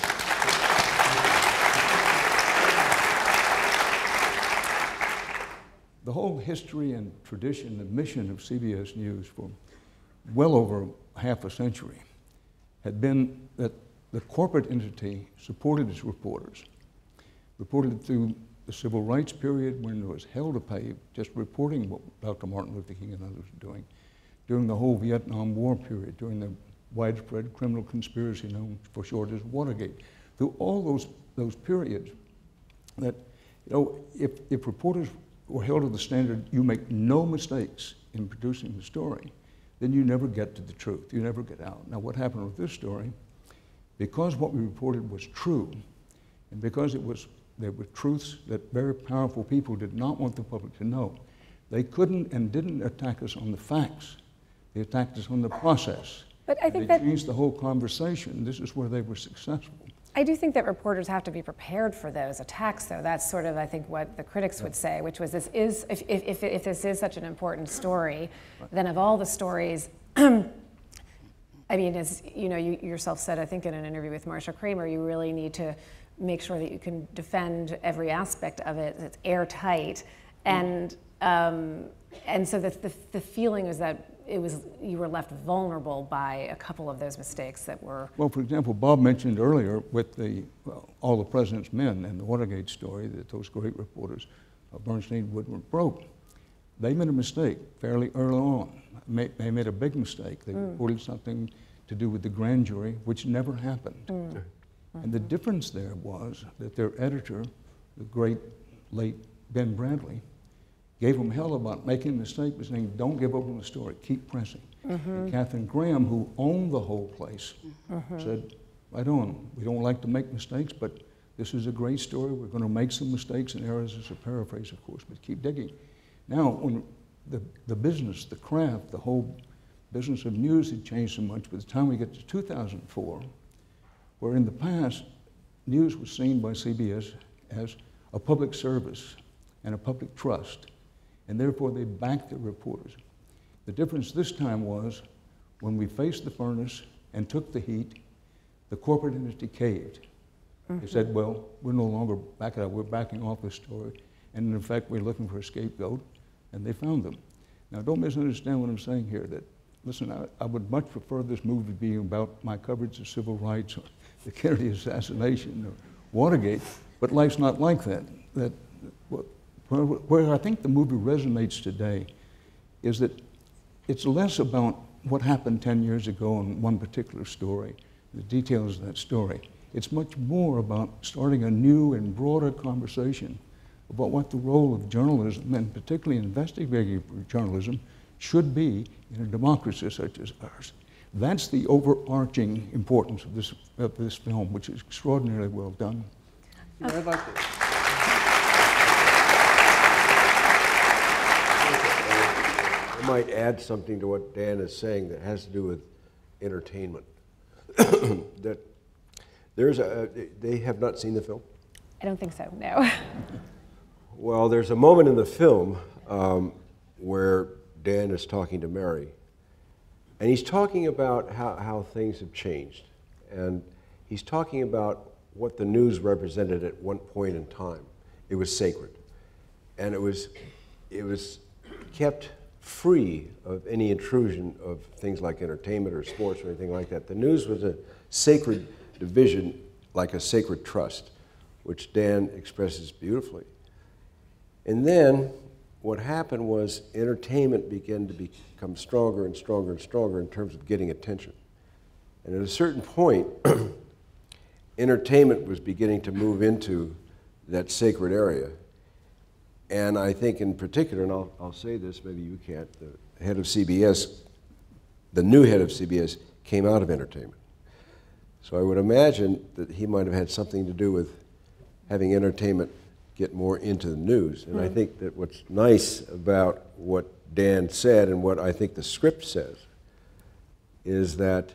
the whole history and tradition and mission of C B S News for well over half a century had been that the corporate entity supported its reporters, reported through the civil rights period when there was hell to pay just reporting what Doctor Martin Luther King and others were doing, during the whole Vietnam War period, during the widespread criminal conspiracy known for short as Watergate, through all those, those periods that, you know, if, if reporters were held to the standard, you make no mistakes in producing the story, then you never get to the truth, you never get out. Now what happened with this story, because what we reported was true, and because it was, there were truths that very powerful people did not want the public to know, they couldn't and didn't attack us on the facts, they attacked us on the process. But I think they that changed the whole conversation. This is where they were successful. I do think that reporters have to be prepared for those attacks, though. That's sort of, I think, what the critics would say, which was this is, if, if, if this is such an important story, right. then of all the stories, I mean, as you know, you yourself said, I think in an interview with Marsha Kramer, you really need to make sure that you can defend every aspect of it, that's airtight. And, um, and so the, the, the feeling is that it was, you were left vulnerable by a couple of those mistakes that were... Well, for example, Bob mentioned earlier with the, well, All the President's Men and the Watergate story that those great reporters, uh, Bernstein, Woodward, broke. They made a mistake fairly early on. They made a big mistake. They mm. reported something to do with the grand jury, which never happened. Mm. Mm-hmm. And the difference there was that their editor, the great late Ben Bradley, gave them hell about making a mistake, but saying, don't give up on the story, keep pressing. Mm-hmm. And Catherine Graham, who owned the whole place, Mm-hmm. said, right on, we don't like to make mistakes, but this is a great story. We're going to make some mistakes and errors. It's a paraphrase, of course, but keep digging. Now, when the, the business, the craft, the whole business of news had changed so much by the time we get to two thousand four, where in the past, news was seen by C B S as a public service and a public trust, and therefore they backed their reporters. The difference this time was when we faced the furnace and took the heat, the corporate entity caved. Mm-hmm. They said, well, we're no longer backing up, we're backing off the story, and in fact, we're looking for a scapegoat, and they found them. Now, don't misunderstand what I'm saying here, that, listen, I, I would much prefer this movie being about my coverage of civil rights or the Kennedy assassination or Watergate, but life's not like that. That where, where I think the movie resonates today is that it's less about what happened ten years ago in one particular story, the details of that story. It's much more about starting a new and broader conversation about what the role of journalism, and particularly investigative journalism, should be in a democracy such as ours. That's the overarching importance of this, of this film, which is extraordinarily well done. You know, I'd like to, I might add something to what Dan is saying that has to do with entertainment. That there's a, they have not seen the film? I don't think so, no. Well, there's a moment in the film um, where Dan is talking to Mary, and he's talking about how, how things have changed. And he's talking about what the news represented at one point in time. It was sacred. And it was, it was kept free of any intrusion of things like entertainment or sports or anything like that. The news was a sacred division, like a sacred trust, which Dan expresses beautifully. And then what happened was entertainment began to become stronger and stronger and stronger in terms of getting attention. And at a certain point, entertainment was beginning to move into that sacred area. And I think in particular, and I'll, I'll say this, maybe you can't, the head of C B S, the new head of C B S came out of entertainment. So I would imagine that he might have had something to do with having entertainment get more into the news. And mm-hmm. I think that what's nice about what Dan said and what I think the script says is that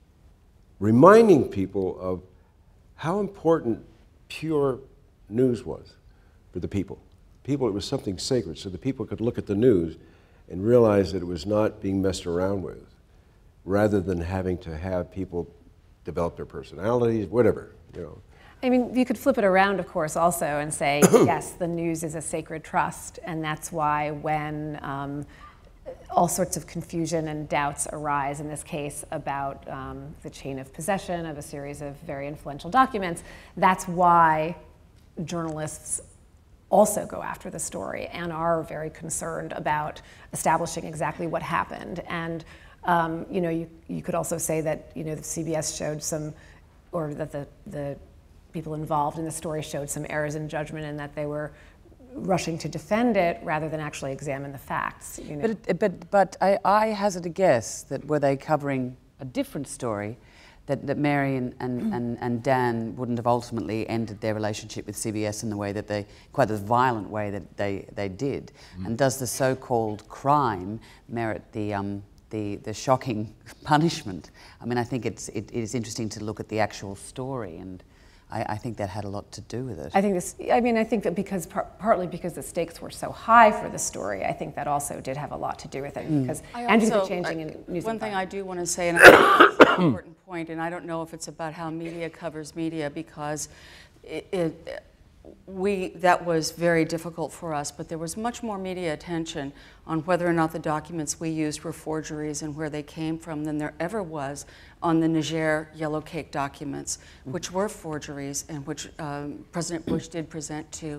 reminding people of how important pure news was for the people. People, it was something sacred, so the people could look at the news and realize that it was not being messed around with, rather than having to have people develop their personalities, whatever, you know. I mean, you could flip it around, of course, also and say, yes, the news is a sacred trust, and that's why when um, all sorts of confusion and doubts arise in this case about um, the chain of possession of a series of very influential documents, that's why journalists also go after the story and are very concerned about establishing exactly what happened. And um, you know, you, you could also say that, you know, the C B S showed some, or that the, the people involved in the story showed some errors in judgment, and that they were rushing to defend it rather than actually examine the facts. You know? But, it, but, but I, I hazard a guess that were they covering a different story, that, that Mary and, and, and, and Dan wouldn't have ultimately ended their relationship with C B S in the way that they, quite the violent way that they, they did. Mm. And does the so-called crime merit the, um, the, the shocking punishment? I mean, I think it's, it, it is interesting to look at the actual story, and I, I think that had a lot to do with it. I think this, I mean, I think that because, par partly because the stakes were so high for the story, I think that also did have a lot to do with it, because I and also, the changing I, in news. One thing I do want to say, and I think it's an important point, and I don't know if it's about how media covers media, because it, it, we, that was very difficult for us, but there was much more media attention on whether or not the documents we used were forgeries and where they came from than there ever was on the Niger yellow cake documents, which were forgeries and which um, President Bush did present to,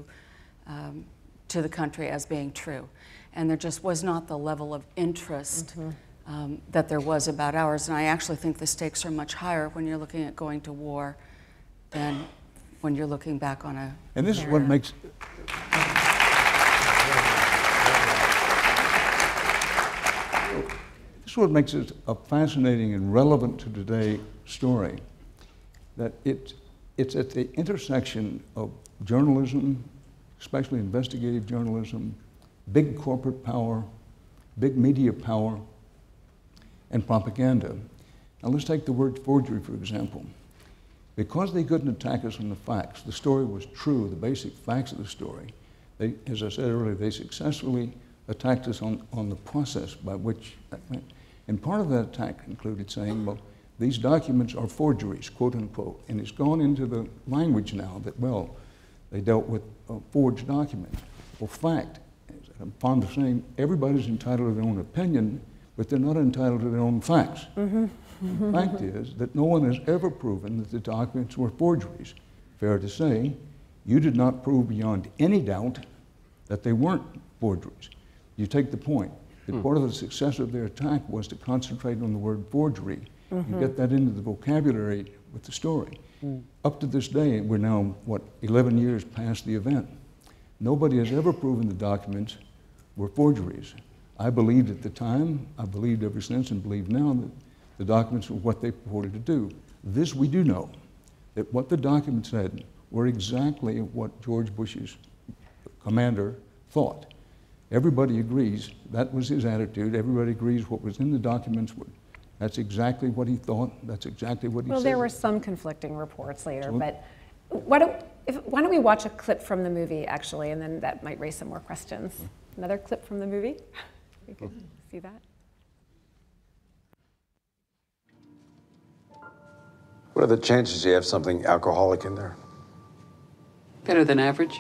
um, to the country as being true. And there just was not the level of interest mm-hmm. um, that there was about ours. And I actually think the stakes are much higher when you're looking at going to war than when you're looking back on a... And this is what makes... is what makes it a fascinating and relevant to today story, that it, it's at the intersection of journalism, especially investigative journalism, big corporate power, big media power, and propaganda. Now let's take the word forgery, for example. Because they couldn't attack us on the facts, the story was true, the basic facts of the story, they, as I said earlier, they successfully attacked us on, on the process by which that went. And part of that attack included saying, well, these documents are forgeries, quote unquote, and it's gone into the language now that, well, they dealt with uh, forged documents. Well, fact, I'm fond of saying, everybody's entitled to their own opinion, but they're not entitled to their own facts. Mm-hmm. The fact is that no one has ever proven that the documents were forgeries. Fair to say, you did not prove beyond any doubt that they weren't forgeries. You take the point that hmm. part of the success of their attack was to concentrate on the word forgery mm-hmm. and get that into the vocabulary with the story. Mm. Up to this day, we're now, what, eleven years past the event. Nobody has ever proven the documents were forgeries. I believed at the time, I believed ever since, and believe now that the documents were what they purported to do. This we do know, that what the documents said were exactly what George Bush's commander thought. Everybody agrees that was his attitude. Everybody agrees what was in the documents. That's exactly what he thought. That's exactly what he well, said. Well, there were some conflicting reports later, so, but why don't, if, why don't we watch a clip from the movie, actually, and then that might raise some more questions. Okay. Another clip from the movie? We could see that. What are the chances you have something alcoholic in there? Better than average.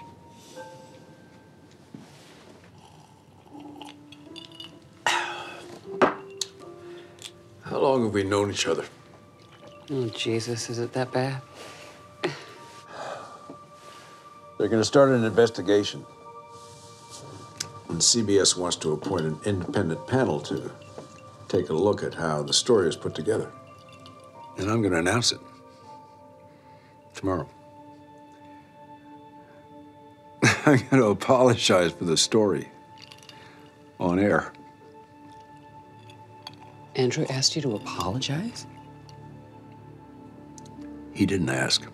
How long have we known each other? Oh, Jesus, is it that bad? They're going to start an investigation. And C B S wants to appoint an independent panel to take a look at how the story is put together. And I'm going to announce it tomorrow. I'm going to apologize for the story on air. Andrew asked you to apologize? He didn't ask.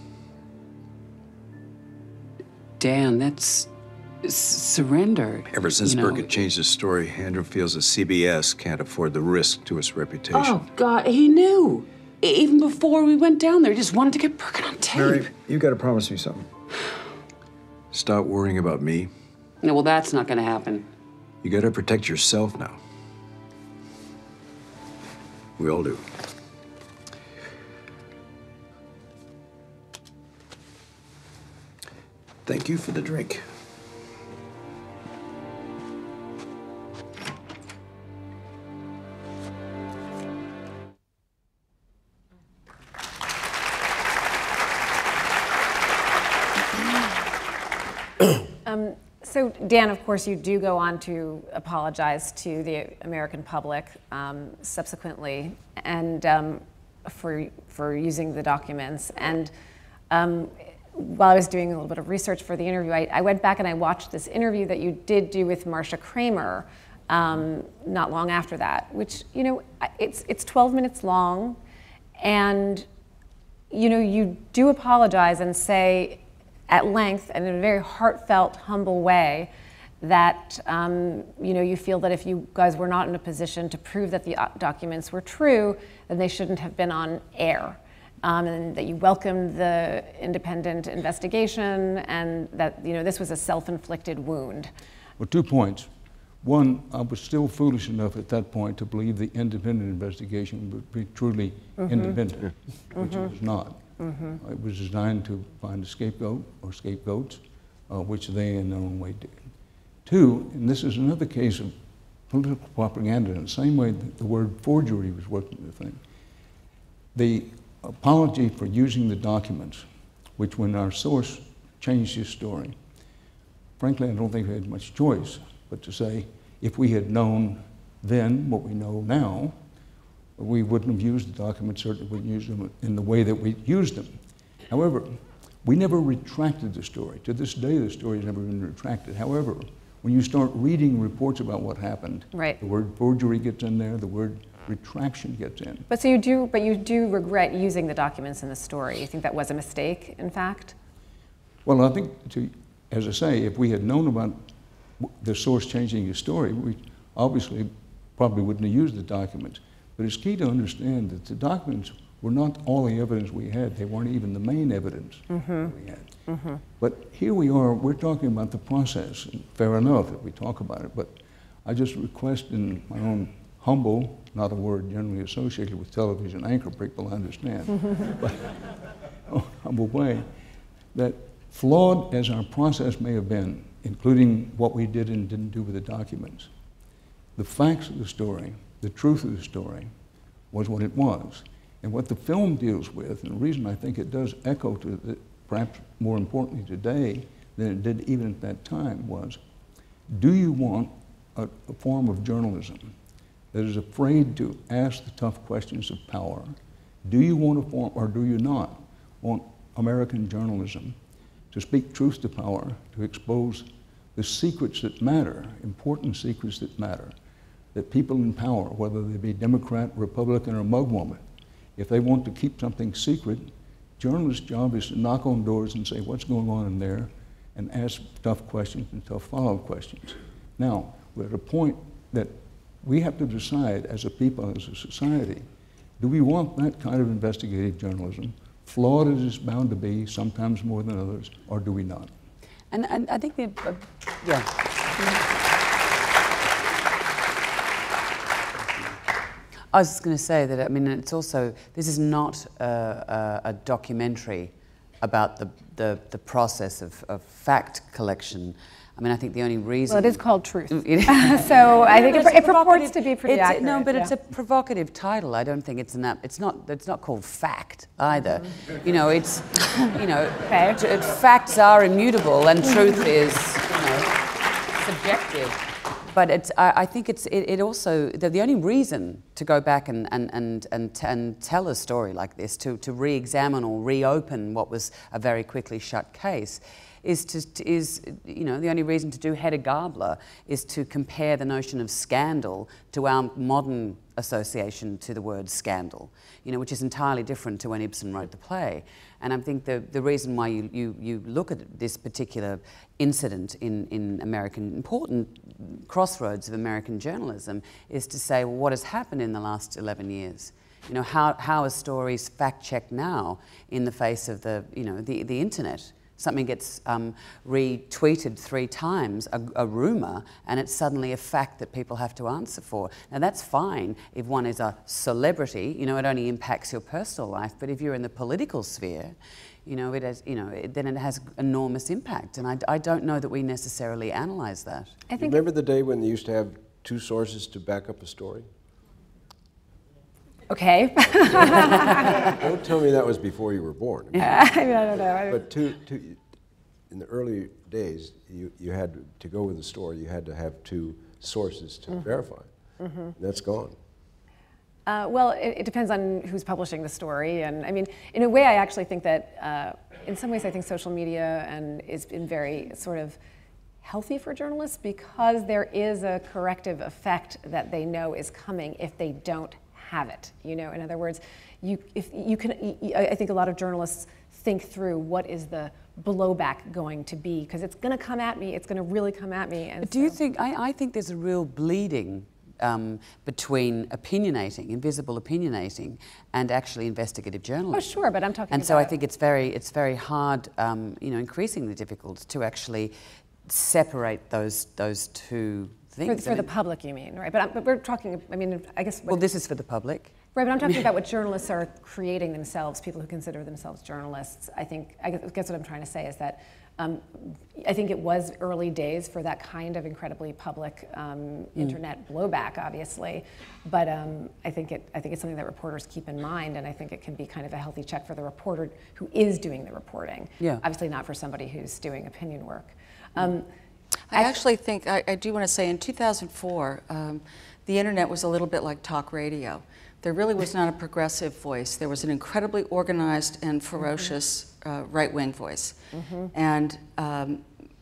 Dan, that's surrender. Ever since you know. Burkett changed his story, Andrew feels that C B S can't afford the risk to its reputation. Oh, God, he knew. Even before we went down there, he just wanted to get Burkett on tape. Mary, you got to promise me something. Stop worrying about me. No, well, that's not going to happen. You got to protect yourself now. We all do. Thank you for the drink. Um, so, Dan, of course, you do go on to apologize to the American public um, subsequently, and um, for for using the documents. And um, while I was doing a little bit of research for the interview, I, I went back and I watched this interview that you did do with Marcia Kramer um, not long after that, which, you know, it's it's twelve minutes long, and you know, you do apologize and say at length and in a very heartfelt, humble way that um, you know, you feel that if you guys were not in a position to prove that the documents were true, then they shouldn't have been on air, um, and that you welcomed the independent investigation, and that, you know, this was a self-inflicted wound. Well, two points. One, I was still foolish enough at that point to believe the independent investigation would be truly mm-hmm. independent, which mm-hmm. it was not. Mm-hmm. It was designed to find a scapegoat or scapegoats, uh, which they in their own way did. Two, and this is another case of political propaganda in the same way that the word forgery was working the thing. The apology for using the documents, which when our source changed his story, frankly, I don't think we had much choice but to say, if we had known then what we know now, we wouldn't have used the documents, certainly wouldn't use them in the way that we used them. However, we never retracted the story. To this day, the story has never been retracted. However, when you start reading reports about what happened, right. the word forgery gets in there, the word retraction gets in. But so you do, but you do regret using the documents in the story. You think that was a mistake, in fact? Well, I think, to, as I say, if we had known about the source changing his story, we obviously probably wouldn't have used the documents. But it's key to understand that the documents were not all the evidence we had. They weren't even the main evidence mm-hmm. that we had. Mm-hmm. But here we are, we're talking about the process. And fair enough that we talk about it, but I just request in my own humble, not a word generally associated with television anchor people understand, but oh, humble way, that flawed as our process may have been, including what we did and didn't do with the documents, the facts of the story, the truth of the story, was what it was. And what the film deals with, and the reason I think it does echo to the, perhaps more importantly today than it did even at that time, was, do you want a, a form of journalism that is afraid to ask the tough questions of power? Do you want a form, or do you not want American journalism to speak truth to power, to expose the secrets that matter, important secrets that matter, that people in power, whether they be Democrat, Republican, or mugwoman, if they want to keep something secret, journalists' job is to knock on doors and say, what's going on in there, and ask tough questions and tough follow-up questions. Now, we're at a point that we have to decide as a people, as a society, do we want that kind of investigative journalism, flawed as it's bound to be, sometimes more than others, or do we not? And, and I think the, uh, yeah. Mm-hmm. I was just going to say that, I mean, it's also, this is not a, a, a documentary about the, the, the process of, of fact collection. I mean, I think the only reason... Well, it is called Truth. So I think it, it purports to be pretty it's, accurate. No, but yeah. it's a provocative title. I don't think it's an... It's not, it's not called Fact, either. Mm-hmm. You know, it's, you know, okay. t- facts are immutable and truth is, you know, subjective. But it's, I, I think it's, it, it also, the, the only reason to go back and, and, and, and, and tell a story like this, to, to re-examine or reopen what was a very quickly shut case, is to, is, you know, the only reason to do Hedda Gabler is to compare the notion of scandal to our modern association to the word scandal, you know, which is entirely different to when Ibsen wrote the play. And I think the, the reason why you, you, you look at this particular incident in, in American, important crossroads of American journalism, is to say, well, what has happened in the last eleven years? You know, how, how are stories fact-checked now in the face of the, you know, the, the internet? Something gets um, retweeted three times, a, a rumour, and it's suddenly a fact that people have to answer for. Now that's fine if one is a celebrity, you know, it only impacts your personal life, but if you're in the political sphere, you know, it has, you know, it, then it has enormous impact, and I, I don't know that we necessarily analyse that. I think Remember the day when they used to have two sources to back up a story? Okay. Don't tell me that was before you were born. I, mean, I, mean, I don't know. But two, two, in the early days, you, you had to go with the story, you had to have two sources to mm-hmm. verify. Mm-hmm. That's gone. Uh, well, it, it depends on who's publishing the story. And I mean, in a way, I actually think that, uh, in some ways, I think social media and has been very sort of healthy for journalists, because there is a corrective effect that they know is coming if they don't have it. You know, in other words, you if you can, I think a lot of journalists think through what is the blowback going to be, because it's going to come at me. It's going to really come at me. And do so. you think? I, I think there's a real bleeding um, between opinionating, invisible opinionating, and actually investigative journalism. Oh, sure, but I'm talking. And about so I think it's very, it's very hard, um, you know, increasingly difficult to actually separate those those two things. For, for the public, you mean, right? But, I'm, but we're talking, I mean, I guess... Well, this is for the public. Right, but I'm talking about what journalists are creating themselves, people who consider themselves journalists. I think, I guess what I'm trying to say is that um, I think it was early days for that kind of incredibly public um, mm. internet blowback, obviously. But um, I think it, I think it's something that reporters keep in mind, and I think it can be kind of a healthy check for the reporter who is doing the reporting. Yeah. Obviously not for somebody who's doing opinion work. Um, I actually think, I, I do want to say, in two thousand four, um, the internet was a little bit like talk radio. There really was not a progressive voice. There was an incredibly organized and ferocious uh, right-wing voice. Mm-hmm. And um,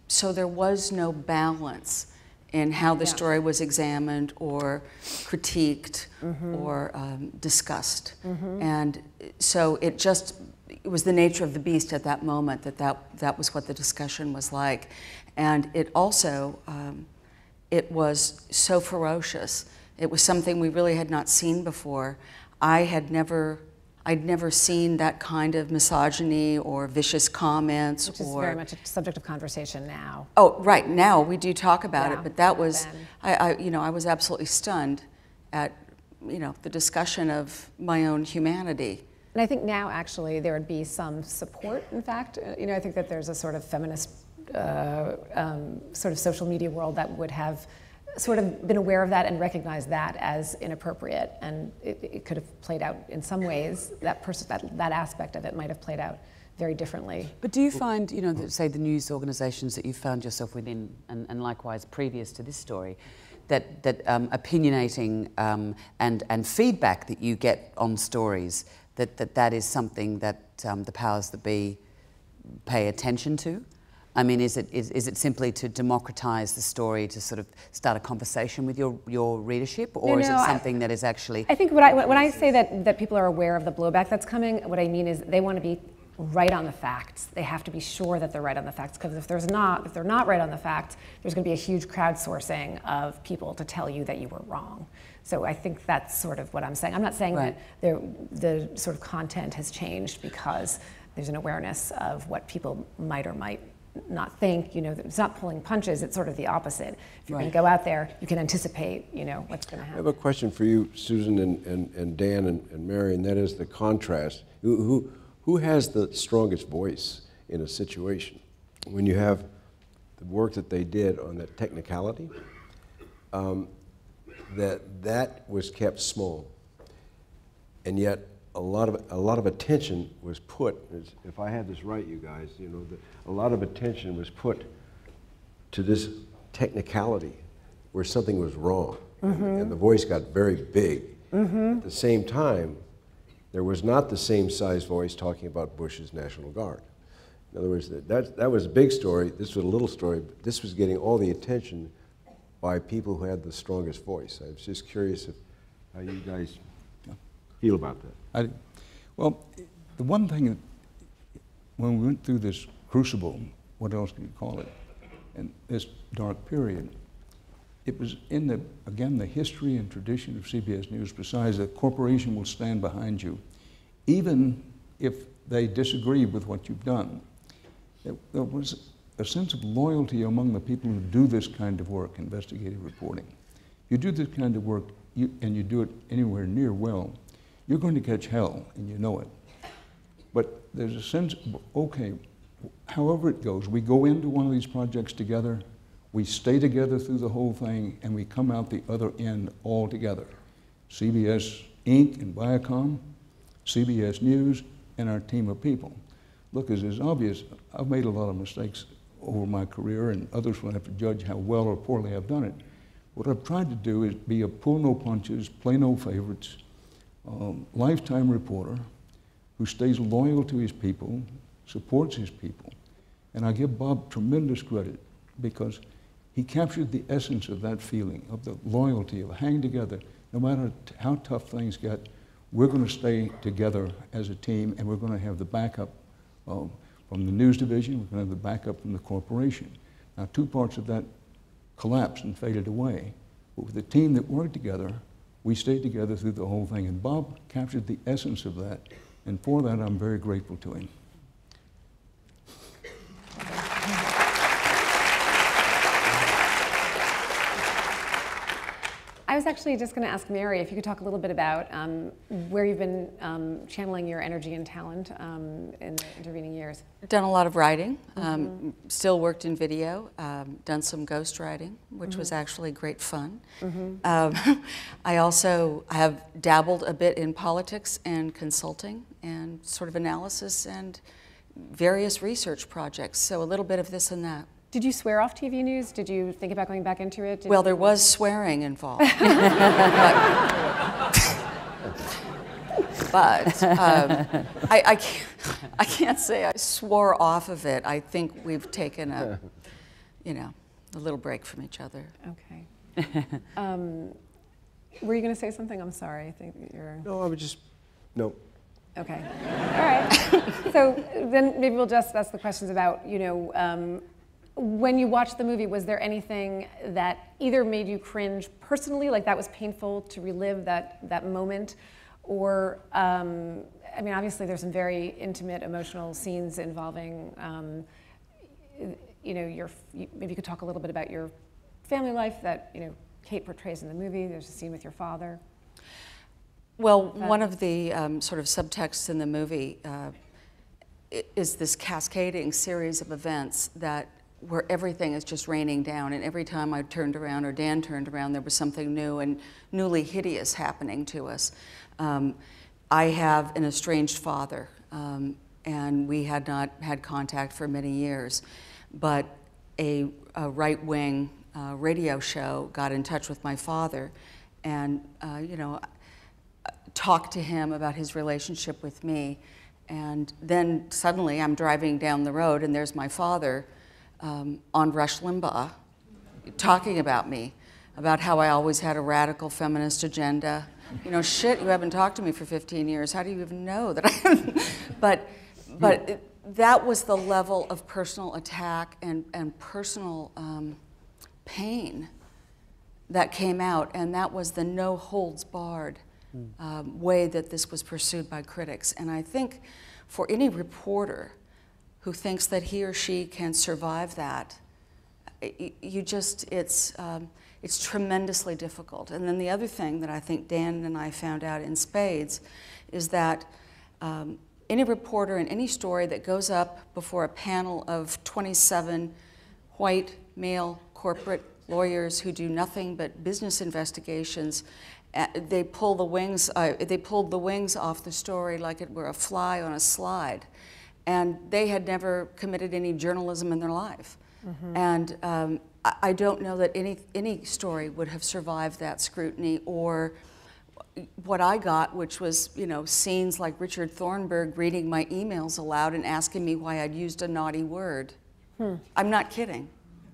so there was no balance in how the Yeah. story was examined or critiqued Mhm. or um, discussed. Mhm. And so it just, it was the nature of the beast at that moment that that, that was what the discussion was like. And it also, um, it was so ferocious. It was something we really had not seen before. I had never, I'd never seen that kind of misogyny or vicious comments. Which is or, very much a subject of conversation now. Oh, right, now we do talk about Yeah, it, but that was, then. I, I, you know, I was absolutely stunned at, you know, the discussion of my own humanity. And I think now, actually, there would be some support, in fact. Uh, You know, I think that there's a sort of feminist uh, um, sort of social media world that would have sort of been aware of that and recognized that as inappropriate. And it, it could have played out in some ways, that, pers- that, that aspect of it might have played out very differently. But do you find, you know, that, say the news organisations that you found yourself within, and, and likewise previous to this story, that, that um, opinionating um, and, and feedback that you get on stories, that that, that is something that um, the powers that be pay attention to? I mean, is it, is, is it simply to democratise the story, to sort of start a conversation with your, your readership, or No, is no, it I- something that is actually... I think what I, when I say that, that people are aware of the blowback that's coming, what I mean is they want to be right on the facts. They have to be sure that they're right on the facts, because if there's not, if they're not right on the facts, there's going to be a huge crowdsourcing of people to tell you that you were wrong. So I think that's sort of what I'm saying. I'm not saying Right. that the, the sort of content has changed because there's an awareness of what people might or might not think. You know, it's not pulling punches, it's sort of the opposite. If you're Right. going to go out there, you can anticipate, you know, what's going to I happen. have a question for you, Susan and, and, and Dan and, and Mary, and that is the contrast. Who, who, who has the strongest voice in a situation? When you have the work that they did on that technicality, um, that that was kept small, and yet a lot of a lot of attention was put. If I had this right, you guys, you know, the, a lot of attention was put to this technicality where something was wrong, Mm-hmm. and, and the voice got very big. Mm-hmm. At the same time, there was not the same size voice talking about Bush's National Guard. In other words, that, that, that was a big story, this was a little story, but this was getting all the attention by people who had the strongest voice. I was just curious if, how you guys feel about that. I, well, the one thing, that, when we went through this crucible, what else can you call it, and this dark period, it was in the, again, the history and tradition of C B S News, besides the corporation will stand behind you, even if they disagree with what you've done. There, there was a sense of loyalty among the people who do this kind of work, investigative reporting. You do this kind of work, you, and you do it anywhere near well, you're going to catch hell, and you know it. But there's a sense of, okay, however it goes, we go into one of these projects together, we stay together through the whole thing, and we come out the other end all together. C B S Incorporated and Viacom, C B S News, and our team of people. Look, as is obvious, I've made a lot of mistakes over my career, and others will have to judge how well or poorly I've done it. What I've tried to do is be a pull no punches, play no favorites, um, lifetime reporter who stays loyal to his people, supports his people. And I give Bob tremendous credit because he captured the essence of that feeling, of the loyalty, of hanging together. No matter t- how tough things get, we're going to stay together as a team, and we're going to have the backup um, from the news division, we're going to have the backup from the corporation. Now, two parts of that collapsed and faded away. But with the team that worked together, we stayed together through the whole thing. And Bob captured the essence of that. And for that, I'm very grateful to him. I was actually just going to ask Mary if you could talk a little bit about um, where you've been um, channeling your energy and talent um, in the intervening years. Done a lot of writing, Mm-hmm. um, still worked in video, um, done some ghost writing, which Mm-hmm. was actually great fun. Mhm. Um, I also have dabbled a bit in politics and consulting and sort of analysis and various research projects, so a little bit of this and that. Did you swear off T V news? Did you think about going back into it? Did Well, you... there was swearing involved. But um, I, I, can't, I can't say I swore off of it. I think we've taken a, you know, a little break from each other. Okay. um, were you going to say something? I'm sorry. I think that you're. No, I would just. No. Okay. All right. So then maybe we'll just ask the questions about, you know, um, when you watched the movie, was there anything that either made you cringe personally, like that was painful to relive that, that moment, or, um, I mean, obviously there's some very intimate, emotional scenes involving, um, you know, your, maybe you could talk a little bit about your family life that, you know, Cate portrays in the movie. There's a scene with your father. Well, one of the um, sort of subtexts in the movie uh, is this cascading series of events that where everything is just raining down, and every time I turned around or Dan turned around, there was something new and newly hideous happening to us. Um, I have an estranged father, um, and we had not had contact for many years, but a, a right-wing uh, radio show got in touch with my father, and uh, you know, talked to him about his relationship with me, and then suddenly I'm driving down the road and there's my father um, on Rush Limbaugh talking about me, about how I always had a radical feminist agenda. You know, shit, you haven't talked to me for fifteen years. How do you even know that I haven't? But, but it, that was the level of personal attack and, and personal um, pain that came out, and that was the no holds barred Um, way that this was pursued by critics. And I think for any reporter who thinks that he or she can survive that, you just, it's, um, it's tremendously difficult. And then the other thing that I think Dan and I found out in spades is that um, any reporter in any story that goes up before a panel of twenty-seven white male corporate lawyers who do nothing but business investigations, Uh, they pull the wings. Uh, they pulled the wings off the story like it were a fly on a slide, and they had never committed any journalism in their life. Mm-hmm. And um, I, I don't know that any any story would have survived that scrutiny, or what I got, which was, you know, scenes like Richard Thornburg reading my emails aloud and asking me why I'd used a naughty word. Hmm. I'm not kidding.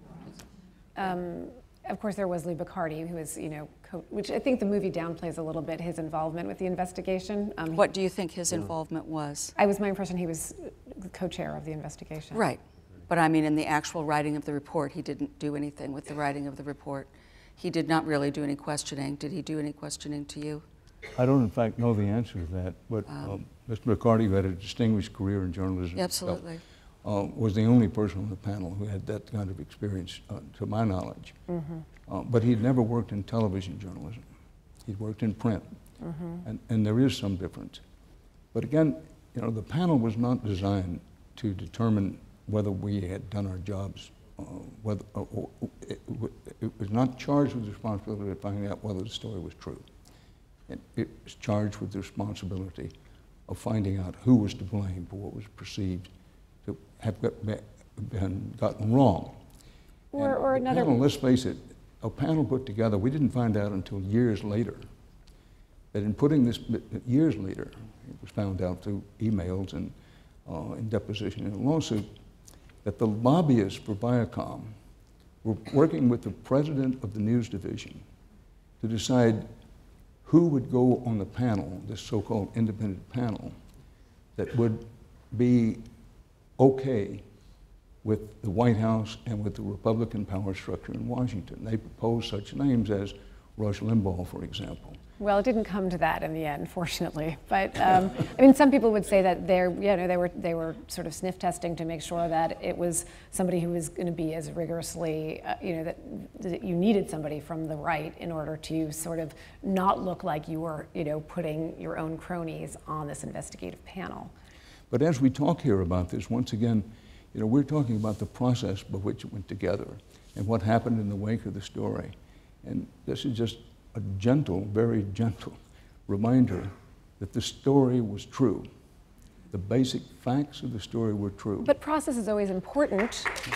Um, Of course, there was Lee Bacardi, who was, you know, co- which I think the movie downplays a little bit his involvement with the investigation. Um, what do you think his involvement was? I was my impression he was co-chair of the investigation. Right, but I mean, in the actual writing of the report, he didn't do anything with the writing of the report. He did not really do any questioning. Did he do any questioning to you? I don't, in fact, know the answer to that, but um, um, Mister Bacardi, who had a distinguished career in journalism, absolutely. Uh, was the only person on the panel who had that kind of experience, uh, to my knowledge. Mm-hmm. uh, but he'd never worked in television journalism. He'd worked in print, mm-hmm. and, and there is some difference. But again, you know, the panel was not designed to determine whether we had done our jobs. Uh, whether uh, or it, it was not charged with the responsibility of finding out whether the story was true. It, it was charged with the responsibility of finding out who was to blame for what was perceived to have been gotten wrong. Or, or another. Panel, let's face it, a panel put together, we didn't find out until years later that in putting this, years later, it was found out through emails and uh, in deposition in a lawsuit, that the lobbyists for Viacom were working with the president of the news division to decide who would go on the panel, this so-called independent panel, that would be okay with the White House and with the Republican power structure in Washington. They proposed such names as Rush Limbaugh, for example. Well, it didn't come to that in the end, fortunately. But um, I mean, some people would say that they're, you know, they were they were sort of sniff testing to make sure that it was somebody who was going to be as rigorously, uh, you know, that, that you needed somebody from the right in order to sort of not look like you were, you know, putting your own cronies on this investigative panel. But as we talk here about this, once again, you know, we're talking about the process by which it went together and what happened in the wake of the story. And this is just a gentle, very gentle reminder that the story was true. The basic facts of the story were true. But process is always important.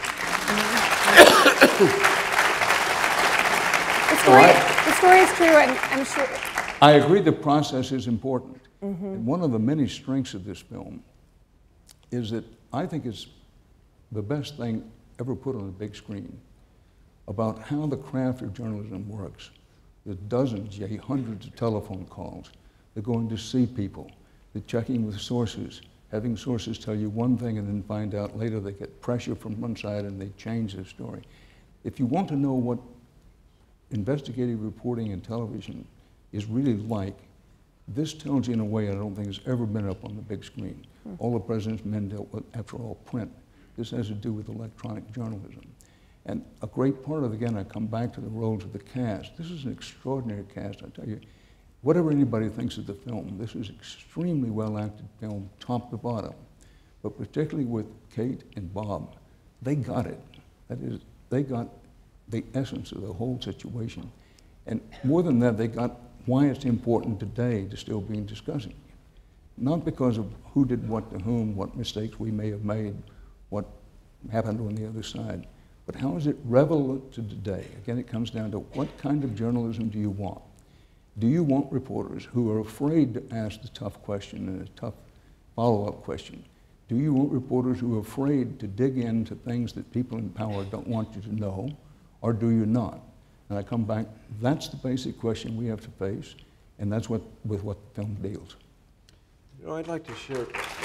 the, story, the story is true, and I'm sure. I agree the process is important. Mm-hmm. And one of the many strengths of this film is that I think it's the best thing ever put on a big screen about how the craft of journalism works. There's dozens, yea, hundreds of telephone calls. They're going to see people. They're checking with sources, having sources tell you one thing and then find out later they get pressure from one side and they change their story. If you want to know what investigative reporting in television is really like, this tells you in a way I don't think has ever been up on the big screen. Hmm. All the president's men dealt with, after all, print. This has to do with electronic journalism. And a great part of it, again, I come back to the roles of the cast. This is an extraordinary cast, I tell you. Whatever anybody thinks of the film, this is extremely well-acted film, top to bottom. But particularly with Cate and Bob, they got it. That is, they got the essence of the whole situation. And more than that, they got why it's important today to still be discussing it. Not because of who did what to whom, what mistakes we may have made, what happened on the other side, but how is it relevant to today? Again, it comes down to what kind of journalism do you want? Do you want reporters who are afraid to ask the tough question and a tough follow-up question? Do you want reporters who are afraid to dig into things that people in power don't want you to know, or do you not? And I come back, that's the basic question we have to face, and that's what, with what the film deals. You know, I'd like to share,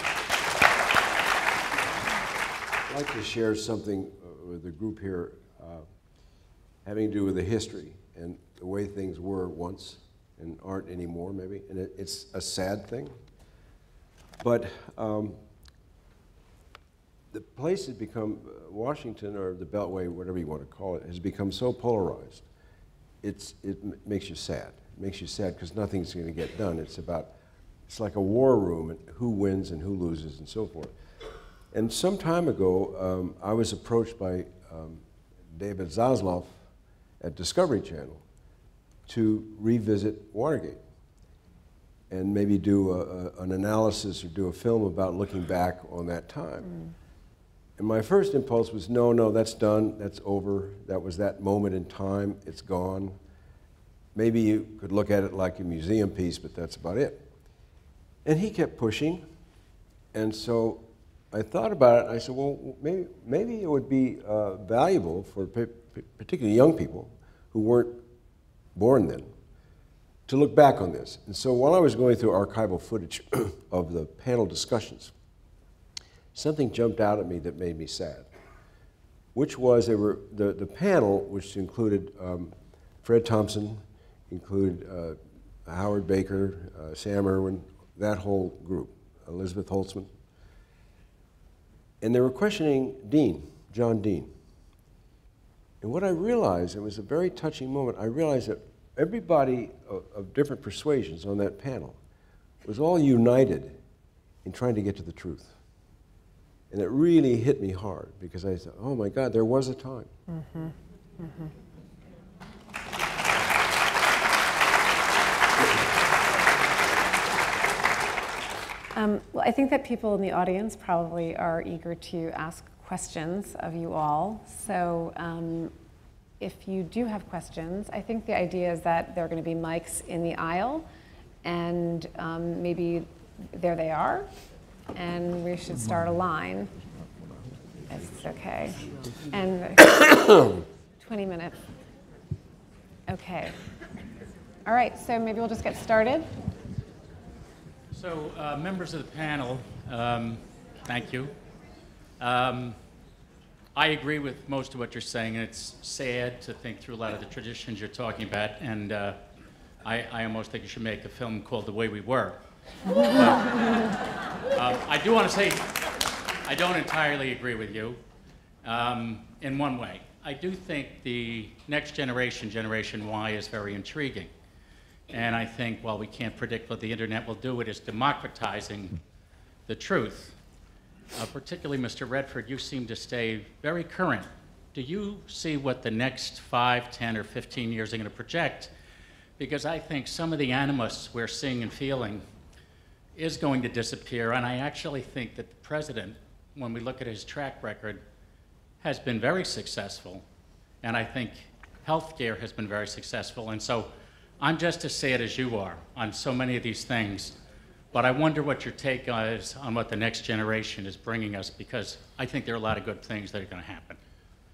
I'd like to share something with the group here uh, having to do with the history and the way things were once and aren't anymore, maybe. And it, it's a sad thing. But um, the place has become, uh, Washington or the Beltway, whatever you want to call it, has become so polarized. It's, it m makes you sad. It makes you sad because nothing's going to get done. It's about, it's like a war room and who wins and who loses and so forth. And some time ago, um, I was approached by um, David Zaslav at Discovery Channel to revisit Watergate and maybe do a, a, an analysis or do a film about looking back on that time. Mm. And my first impulse was, no, no, that's done, that's over, that was that moment in time, it's gone. Maybe you could look at it like a museum piece, but that's about it. And he kept pushing, and so I thought about it, and I said, well, maybe, maybe it would be uh, valuable for particularly young people who weren't born then to look back on this. And so while I was going through archival footage of the panel discussions, something jumped out at me that made me sad, which was they were, the, the panel, which included um, Fred Thompson, included uh, Howard Baker, uh, Sam Irwin, that whole group, Elizabeth Holtzman. And they were questioning Dean, John Dean. And what I realized, it was a very touching moment, I realized that everybody of, of different persuasions on that panel was all united in trying to get to the truth. And it really hit me hard because I said, oh my God, there was a time. Mm-hmm. Mm-hmm. Um, well, I think that people in the audience probably are eager to ask questions of you all. So um, if you do have questions, I think the idea is that there are going to be mics in the aisle, and um, maybe there they are, and we should start a line. It's okay. And twenty minutes. Okay. All right, so maybe we'll just get started. So, uh, members of the panel, um, thank you. Um, I agree with most of what you're saying, and it's sad to think through a lot of the traditions you're talking about, and uh, I, I almost think you should make a film called The Way We Were. But, uh, I do want to say, I don't entirely agree with you um, in one way. I do think the next generation, Generation Y, is very intriguing. And I think, while we can't predict what the internet will do, it is democratizing the truth. Uh, particularly, Mister Redford, you seem to stay very current. Do you see what the next five, ten, or fifteen years are going to project? Because I think some of the animus we're seeing and feeling is going to disappear, and I actually think that the president, when we look at his track record, has been very successful. And I think healthcare has been very successful. And so I'm just as sad as you are on so many of these things, but I wonder what your take is on what the next generation is bringing us, because I think there are a lot of good things that are going to happen.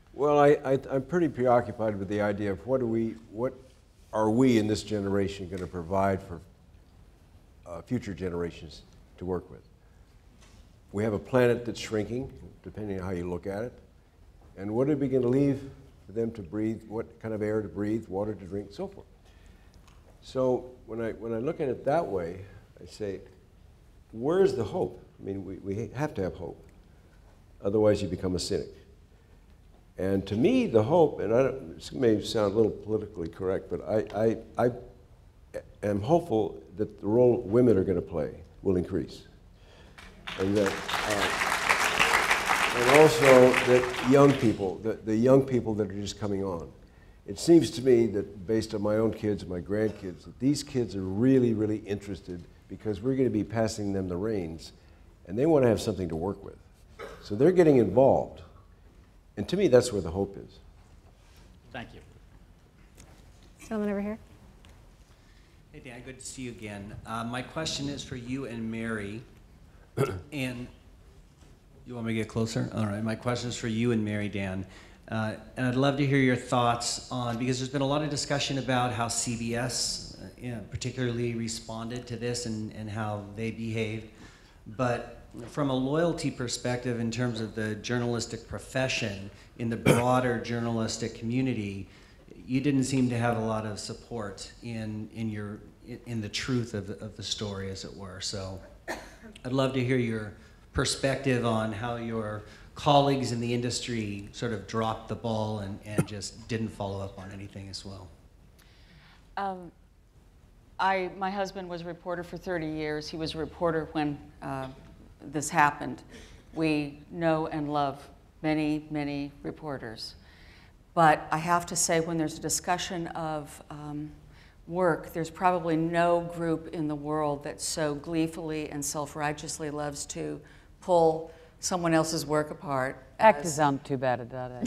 Well, I, I, I'm pretty preoccupied with the idea of what do we, what are we in this generation going to provide for uh, future generations to work with. We have a planet that's shrinking, depending on how you look at it. And what are we going to leave for them to breathe? What kind of air to breathe, water to drink, so forth. So when I, when I look at it that way, I say, where's the hope? I mean, we, we have to have hope. Otherwise, you become a cynic. And to me, the hope, and I don't, this may sound a little politically correct, but I, I, I am hopeful that the role women are going to play will increase. And that, uh, and also that young people, the, the young people that are just coming on. It seems to me that based on my own kids and my grandkids, that these kids are really, really interested because we're going to be passing them the reins, and they want to have something to work with. So they're getting involved. And to me, that's where the hope is. Thank you. Someone over here. Hey, Dan, good to see you again. Uh, my question is for you and Mary. And you want me to get closer? All right, my question is for you and Mary, Dan. Uh, and I'd love to hear your thoughts on, because there's been a lot of discussion about how C B S uh, you know, particularly responded to this and, and how they behaved. But from a loyalty perspective in terms of the journalistic profession, in the broader journalistic community, you didn't seem to have a lot of support in, in, your, in the truth of the, of the story, as it were. So I'd love to hear your perspective on how your colleagues in the industry sort of dropped the ball and, and just didn't follow up on anything as well. Um, I, my husband was a reporter for thirty years. He was a reporter when uh, this happened. We know and love many, many reporters. But I have to say, when there's a discussion of um, work, there's probably no group in the world that so gleefully and self-righteously loves to pull someone else's work apart. Actors aren't too bad at that,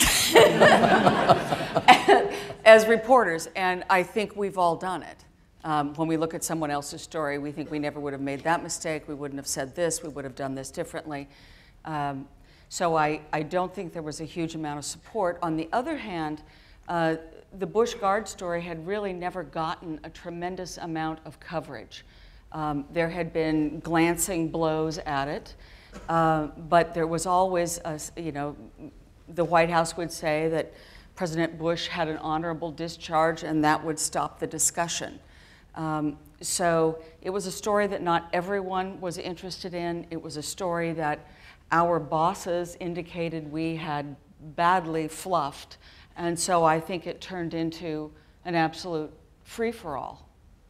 actually. As reporters, and I think we've all done it. Um, when we look at someone else's story, we think we never would have made that mistake, we wouldn't have said this, we would have done this differently. Um, so I, I don't think there was a huge amount of support. On the other hand, uh, the Bush Guard story had really never gotten a tremendous amount of coverage. Um, there had been glancing blows at it, uh, but there was always, a, you know, the White House would say that President Bush had an honorable discharge and that would stop the discussion. Um, so it was a story that not everyone was interested in. It was a story that our bosses indicated we had badly fluffed. And so I think it turned into an absolute free-for-all.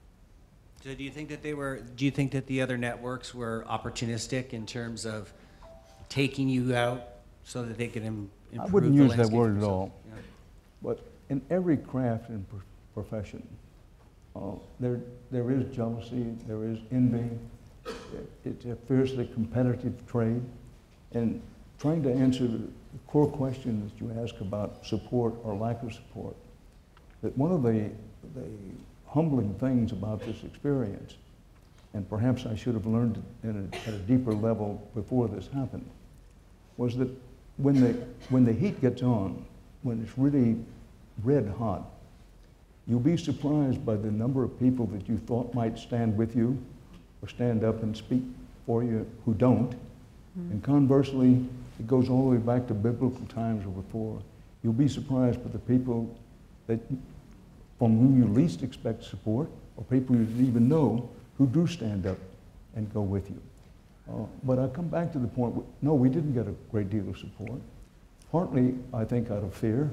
So do you think that they were, do you think that the other networks were opportunistic in terms of taking you out so that they could im improve I wouldn't the use that landscape word at for all. Yeah. But in every craft and pro profession, uh, there, there is jealousy, there is envy. It's a fiercely competitive trade. And trying to answer the core question that you ask about support or lack of support, that one of the, the humbling things about this experience, and perhaps I should have learned it in a, at a deeper level before this happened, was that when the, when the heat gets on, when it's really red hot, you'll be surprised by the number of people that you thought might stand with you or stand up and speak for you who don't. Mm-hmm. And conversely, it goes all the way back to biblical times or before. You'll be surprised by the people that, from whom you least expect support, or people you didn't even know, who do stand up and go with you. Uh, but I come back to the point, no, we didn't get a great deal of support. Partly, I think, out of fear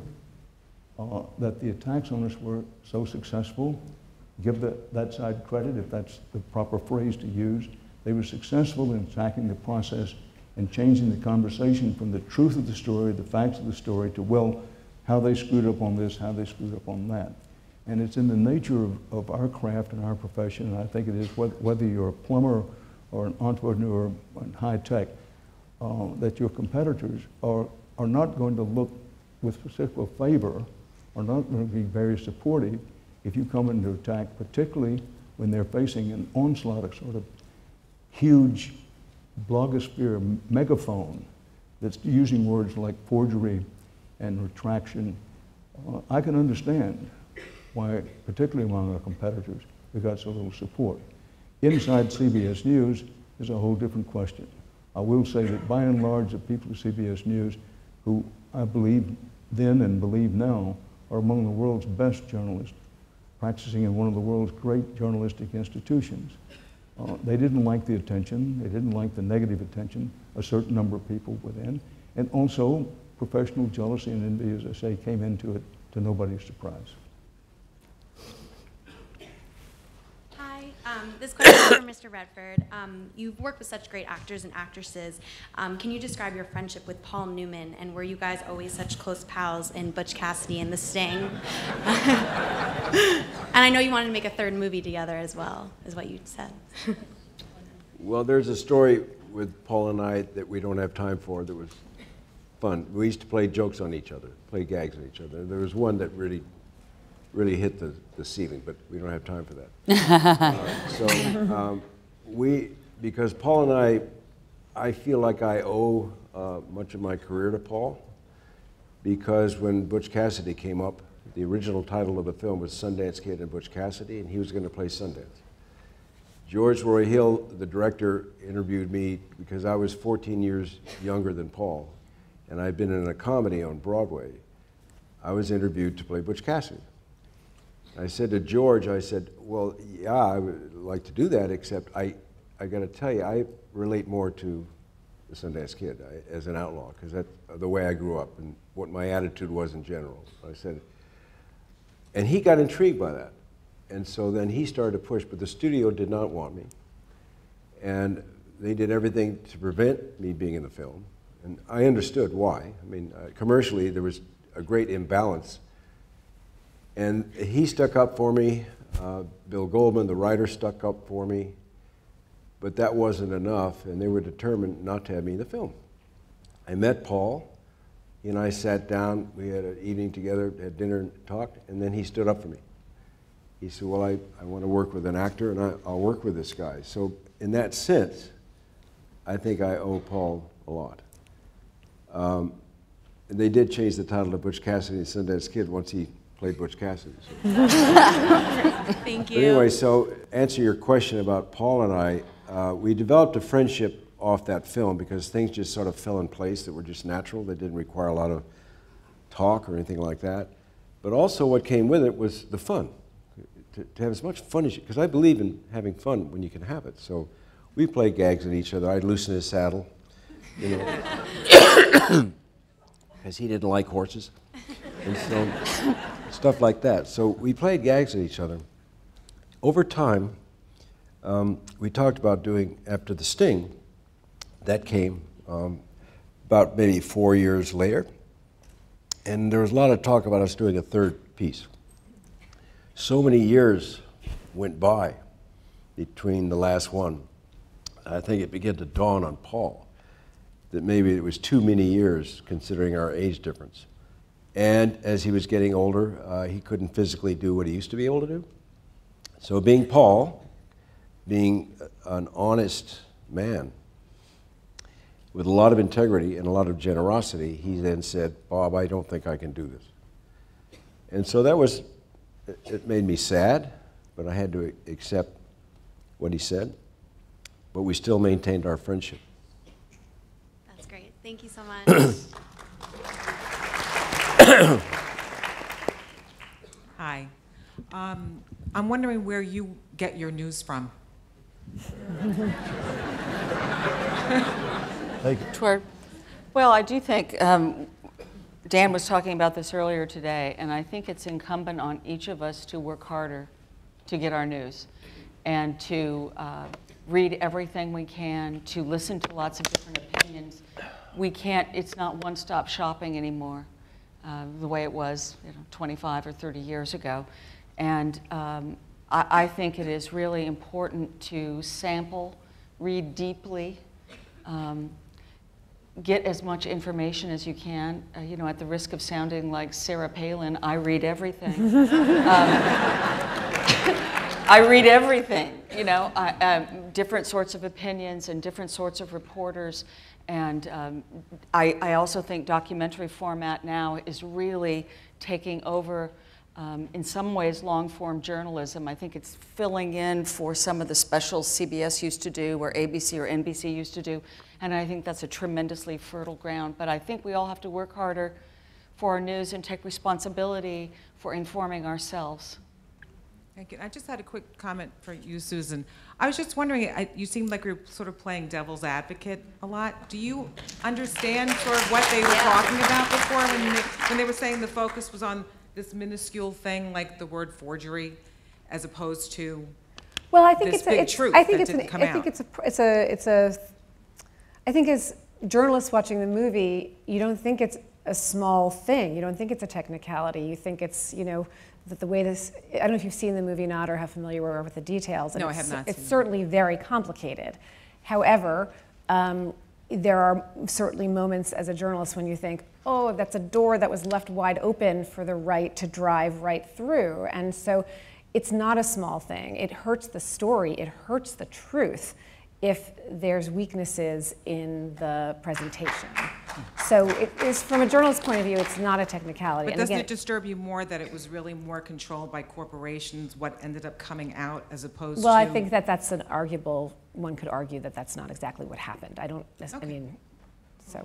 uh, that the attacks on us were so successful. Give the, that side credit, if that's the proper phrase to use. They were successful in attacking the process and changing the conversation from the truth of the story, the facts of the story, to, well, how they screwed up on this, how they screwed up on that. And it's in the nature of, of our craft and our profession, and I think it is whether you're a plumber or an entrepreneur in high tech, uh, that your competitors are, are not going to look with particular favor, are not going to be very supportive if you come into attack, particularly when they're facing an onslaught of sort of huge blogosphere megaphone that's using words like forgery and retraction. Uh, I can understand why, particularly among our competitors, we got so little support. Inside C B S News is a whole different question. I will say that by and large, the people of C B S News, who I believe then and believe now, are among the world's best journalists, practicing in one of the world's great journalistic institutions. Uh, they didn't like the attention, they didn't like the negative attention, a certain number of people within, and also professional jealousy and envy, as I say, came into it to nobody's surprise. Hi, um, this question is for Mister Redford. Um, you've worked with such great actors and actresses. Um, can you describe your friendship with Paul Newman, and were you guys always such close pals in Butch Cassidy and The Sting? And I know you wanted to make a third movie together as well, is what you said. Well, there's a story with Paul and I that we don't have time for that was fun. We used to play jokes on each other, play gags on each other. There was one that really, really hit the, the ceiling, but we don't have time for that. uh, so um, we, because Paul and I, I feel like I owe uh, much of my career to Paul, because when Butch Cassidy came up, the original title of the film was Sundance Kid and Butch Cassidy, and he was going to play Sundance. George Roy Hill, the director, interviewed me because I was fourteen years younger than Paul, and I'd been in a comedy on Broadway. I was interviewed to play Butch Cassidy. I said to George, I said, well, yeah, I would like to do that, except I, I got to tell you, I relate more to the Sundance Kid I, as an outlaw, because that's the way I grew up and what my attitude was in general. I said, and he got intrigued by that. And so then he started to push, but the studio did not want me. And they did everything to prevent me being in the film. And I understood why. I mean, uh, commercially, there was a great imbalance. And he stuck up for me. Uh, Bill Goldman, the writer, stuck up for me. But that wasn't enough, and they were determined not to have me in the film. I met Paul. He and I sat down, we had an evening together, had dinner and talked, and then he stood up for me. He said, well, I, I want to work with an actor, and I, I'll work with this guy. So in that sense, I think I owe Paul a lot. Um, and they did change the title to Butch Cassidy and Sundance Kid once he played Butch Cassidy. So. Thank you. But anyway, so answer your question about Paul and I, uh, we developed a friendship off that film because things just sort of fell in place that were just natural. They didn't require a lot of talk or anything like that. But also what came with it was the fun. To, to have as much fun as you, because I believe in having fun when you can have it. So we played gags at each other. I'd loosen his saddle, you know, because he didn't like horses. And so stuff like that. So we played gags at each other. Over time, um, we talked about doing, after The Sting, that came um, about maybe four years later. And there was a lot of talk about us doing a third piece. So many years went by between the last one. I think it began to dawn on Paul that maybe it was too many years considering our age difference. And as he was getting older, uh, he couldn't physically do what he used to be able to do. So being Paul, being an honest man, with a lot of integrity and a lot of generosity, he then said, Bob, I don't think I can do this. And so that was, it made me sad, but I had to accept what he said. But we still maintained our friendship. That's great. Thank you so much. Hi. Um, I'm wondering where you get your news from. Toward, well, I do think um, Dan was talking about this earlier today, and I think it's incumbent on each of us to work harder to get our news and to uh, read everything we can, to listen to lots of different opinions. We can't, it's not one-stop shopping anymore, uh, the way it was you know, twenty-five or thirty years ago. And um, I, I think it is really important to sample, read deeply, um, get as much information as you can. Uh, you know, at the risk of sounding like Sarah Palin, I read everything. um, I read everything, you know, I, uh, different sorts of opinions and different sorts of reporters. And um, I, I also think documentary format now is really taking over, um, in some ways, long-form journalism. I think it's filling in for some of the specials C B S used to do, or A B C or N B C used to do, and I think that's a tremendously fertile ground. But I think we all have to work harder for our news and take responsibility for informing ourselves. Thank you. I just had a quick comment for you, Susan. I was just wondering, I, you seemed like you were sort of playing devil's advocate a lot. Do you understand sort of what they were yeah. talking about before when they, when they were saying the focus was on this minuscule thing like the word forgery, as opposed to well, I think this it's a, big it's, truth I think that it's didn't an, come I out? think it's a, it's a, it's a, I think as journalists watching the movie, you don't think it's a small thing. You don't think it's a technicality. You think it's, you know, that the way this, I don't know if you've seen the movie or not or how familiar you are with the details. And no, I have have not It's seen certainly it. very complicated. However, um, there are certainly moments as a journalist when you think, oh, that's a door that was left wide open for the right to drive right through. And so it's not a small thing. It hurts the story. It hurts the truth if there's weaknesses in the presentation. So it is, from a journalist's point of view, it's not a technicality. But and doesn't again, it disturb you more that it was really more controlled by corporations, what ended up coming out, as opposed well, to... I think that that's an arguable, one could argue that that's not exactly what happened. I don't, okay. I mean, so.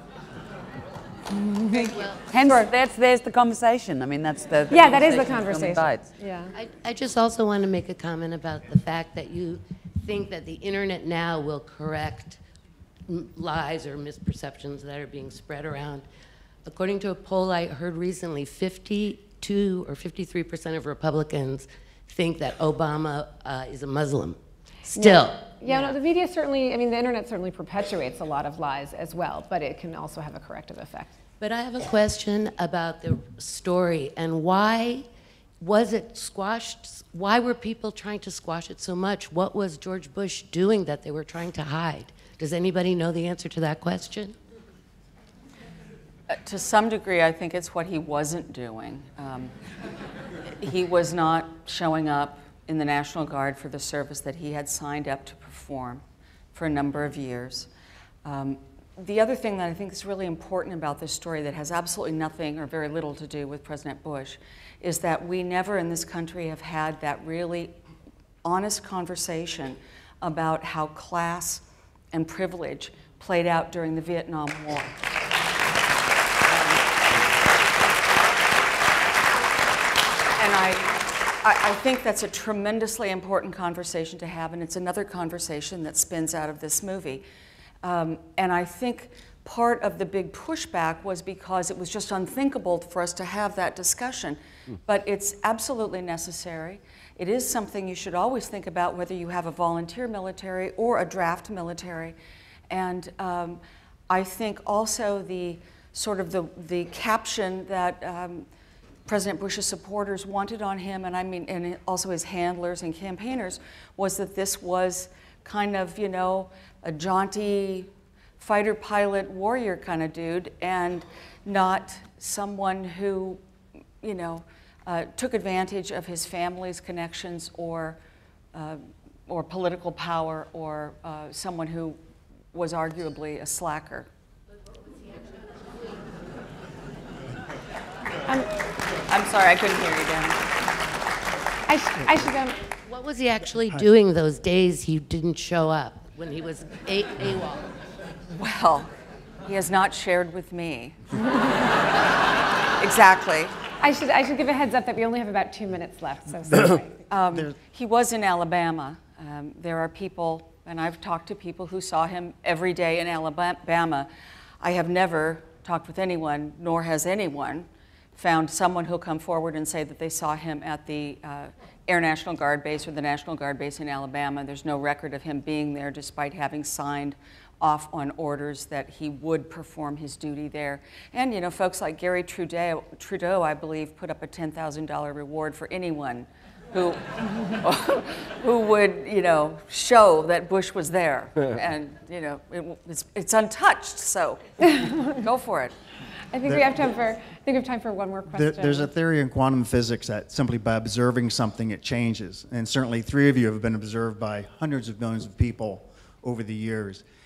Well, hence, that's, there's the conversation. I mean, that's the, the yeah, that is the conversation. Yeah. I, I just also want to make a comment about the fact that you think that the internet now will correct m- lies or misperceptions that are being spread around. According to a poll I heard recently, fifty-two or fifty-three percent of Republicans think that Obama uh, is a Muslim. Still. Yeah, yeah, no, the media certainly, I mean, the internet certainly perpetuates a lot of lies as well, but it can also have a corrective effect. But I have a question about the story and why was it squashed? Why were people trying to squash it so much? What was George Bush doing that they were trying to hide? Does anybody know the answer to that question? Uh, to some degree, I think it's what he wasn't doing. Um, he was not showing up in the National Guard for the service that he had signed up to perform for a number of years. Um, the other thing that I think is really important about this story that has absolutely nothing or very little to do with President Bush is that we never in this country have had that really honest conversation about how class and privilege played out during the Vietnam War. And I, I think that's a tremendously important conversation to have, and it's another conversation that spins out of this movie. Um, and I think part of the big pushback was because it was just unthinkable for us to have that discussion. Mm. But it's absolutely necessary. It is something you should always think about, whether you have a volunteer military or a draft military. And um, I think also the sort of the, the caption that um, President Bush's supporters wanted on him, and I mean, and also his handlers and campaigners, was that this was kind of, you know, a jaunty fighter pilot warrior kind of dude, and not someone who, you know, uh, took advantage of his family's connections or, uh, or political power, or uh, someone who was arguably a slacker. I'm, I'm sorry, I couldn't hear you, Dan. I, sh I should um, What was he actually doing those days he didn't show up when he was a AWOL? Well, he has not shared with me. Exactly. I should, I should give a heads up that we only have about two minutes left, so sorry. um, he was in Alabama. Um, there are people, and I've talked to people who saw him every day in Alabama. I have never talked with anyone, nor has anyone, found someone who'll come forward and say that they saw him at the uh, Air National Guard base or the National Guard base in Alabama. There's no record of him being there, despite having signed off on orders that he would perform his duty there. And, you know, folks like Gary Trudeau, Trudeau I believe, put up a ten thousand dollar reward for anyone who, who would, you know, show that Bush was there. And, you know, it, it's, it's untouched, so go for it. I think there, we have time for. I think we have time for one more question. There, there's a theory in quantum physics that simply by observing something, it changes. And certainly, three of you have been observed by hundreds of millions of people over the years.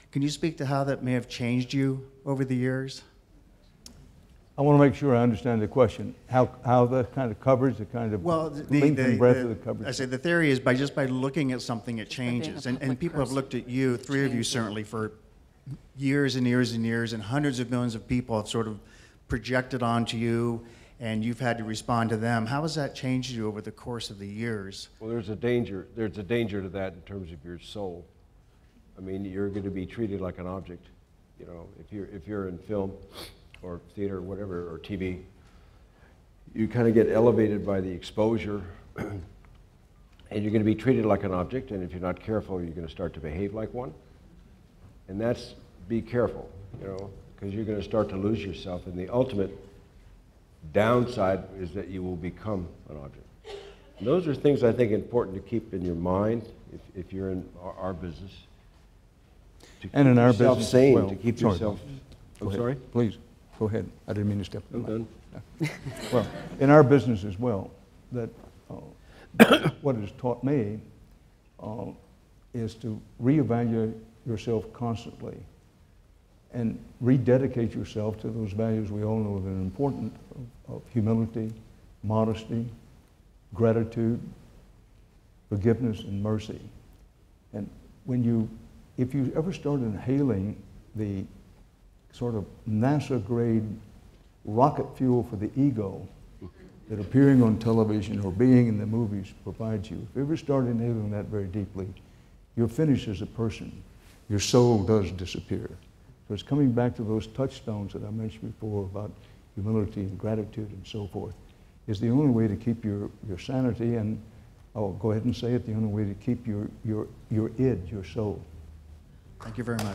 Can you speak to how that may have changed you over the years? I want to make sure I understand the question. How, how the kind of coverage, the kind of Well, the, length the, and breadth the- of the coverage? I say the theory is by just by looking at something, it changes. And, and people have looked at you, three of you certainly, for years and years and years, and hundreds of millions of people have sort of projected onto you, and you've had to respond to them. How has that changed you over the course of the years? Well, there's a danger. There's a danger to that in terms of your soul. I mean, you're going to be treated like an object. You know, if you're if you're in film, or theater, or whatever, or T V, you kind of get elevated by the exposure, and you're going to be treated like an object. And if you're not careful, you're going to start to behave like one. And that's be careful, you know, because you're going to start to lose yourself. And the ultimate downside is that you will become an object. And those are things I think important to keep in your mind if, if you're in our, our business. To And keep in our yourself business as sane, well. to keep Sorry. yourself. Go I'm ahead. sorry? Please, go ahead. I didn't mean to step on I'm that. done. Well, in our business as well, that uh, what it has taught me uh, is to reevaluate yourself constantly and rededicate yourself to those values we all know that are important, of, of humility, modesty, gratitude, forgiveness, and mercy. And when you, if you ever start inhaling the sort of NASA-grade rocket fuel for the ego that appearing on television or being in the movies provides you, if you ever start inhaling that very deeply, you're finished as a person. Your soul does disappear. So it's coming back to those touchstones that I mentioned before about humility and gratitude and so forth, is the only way to keep your, your sanity, and I'll go ahead and say it, the only way to keep your, your, your id, your soul. Thank you very much.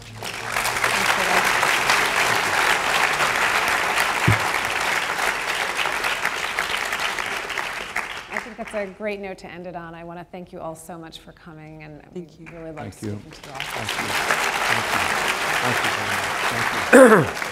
I think that's a great note to end it on. I want to thank you all so much for coming, and we really love Thank you. speaking to you all. Thank you. Thank you. Thank you very much. Thank you.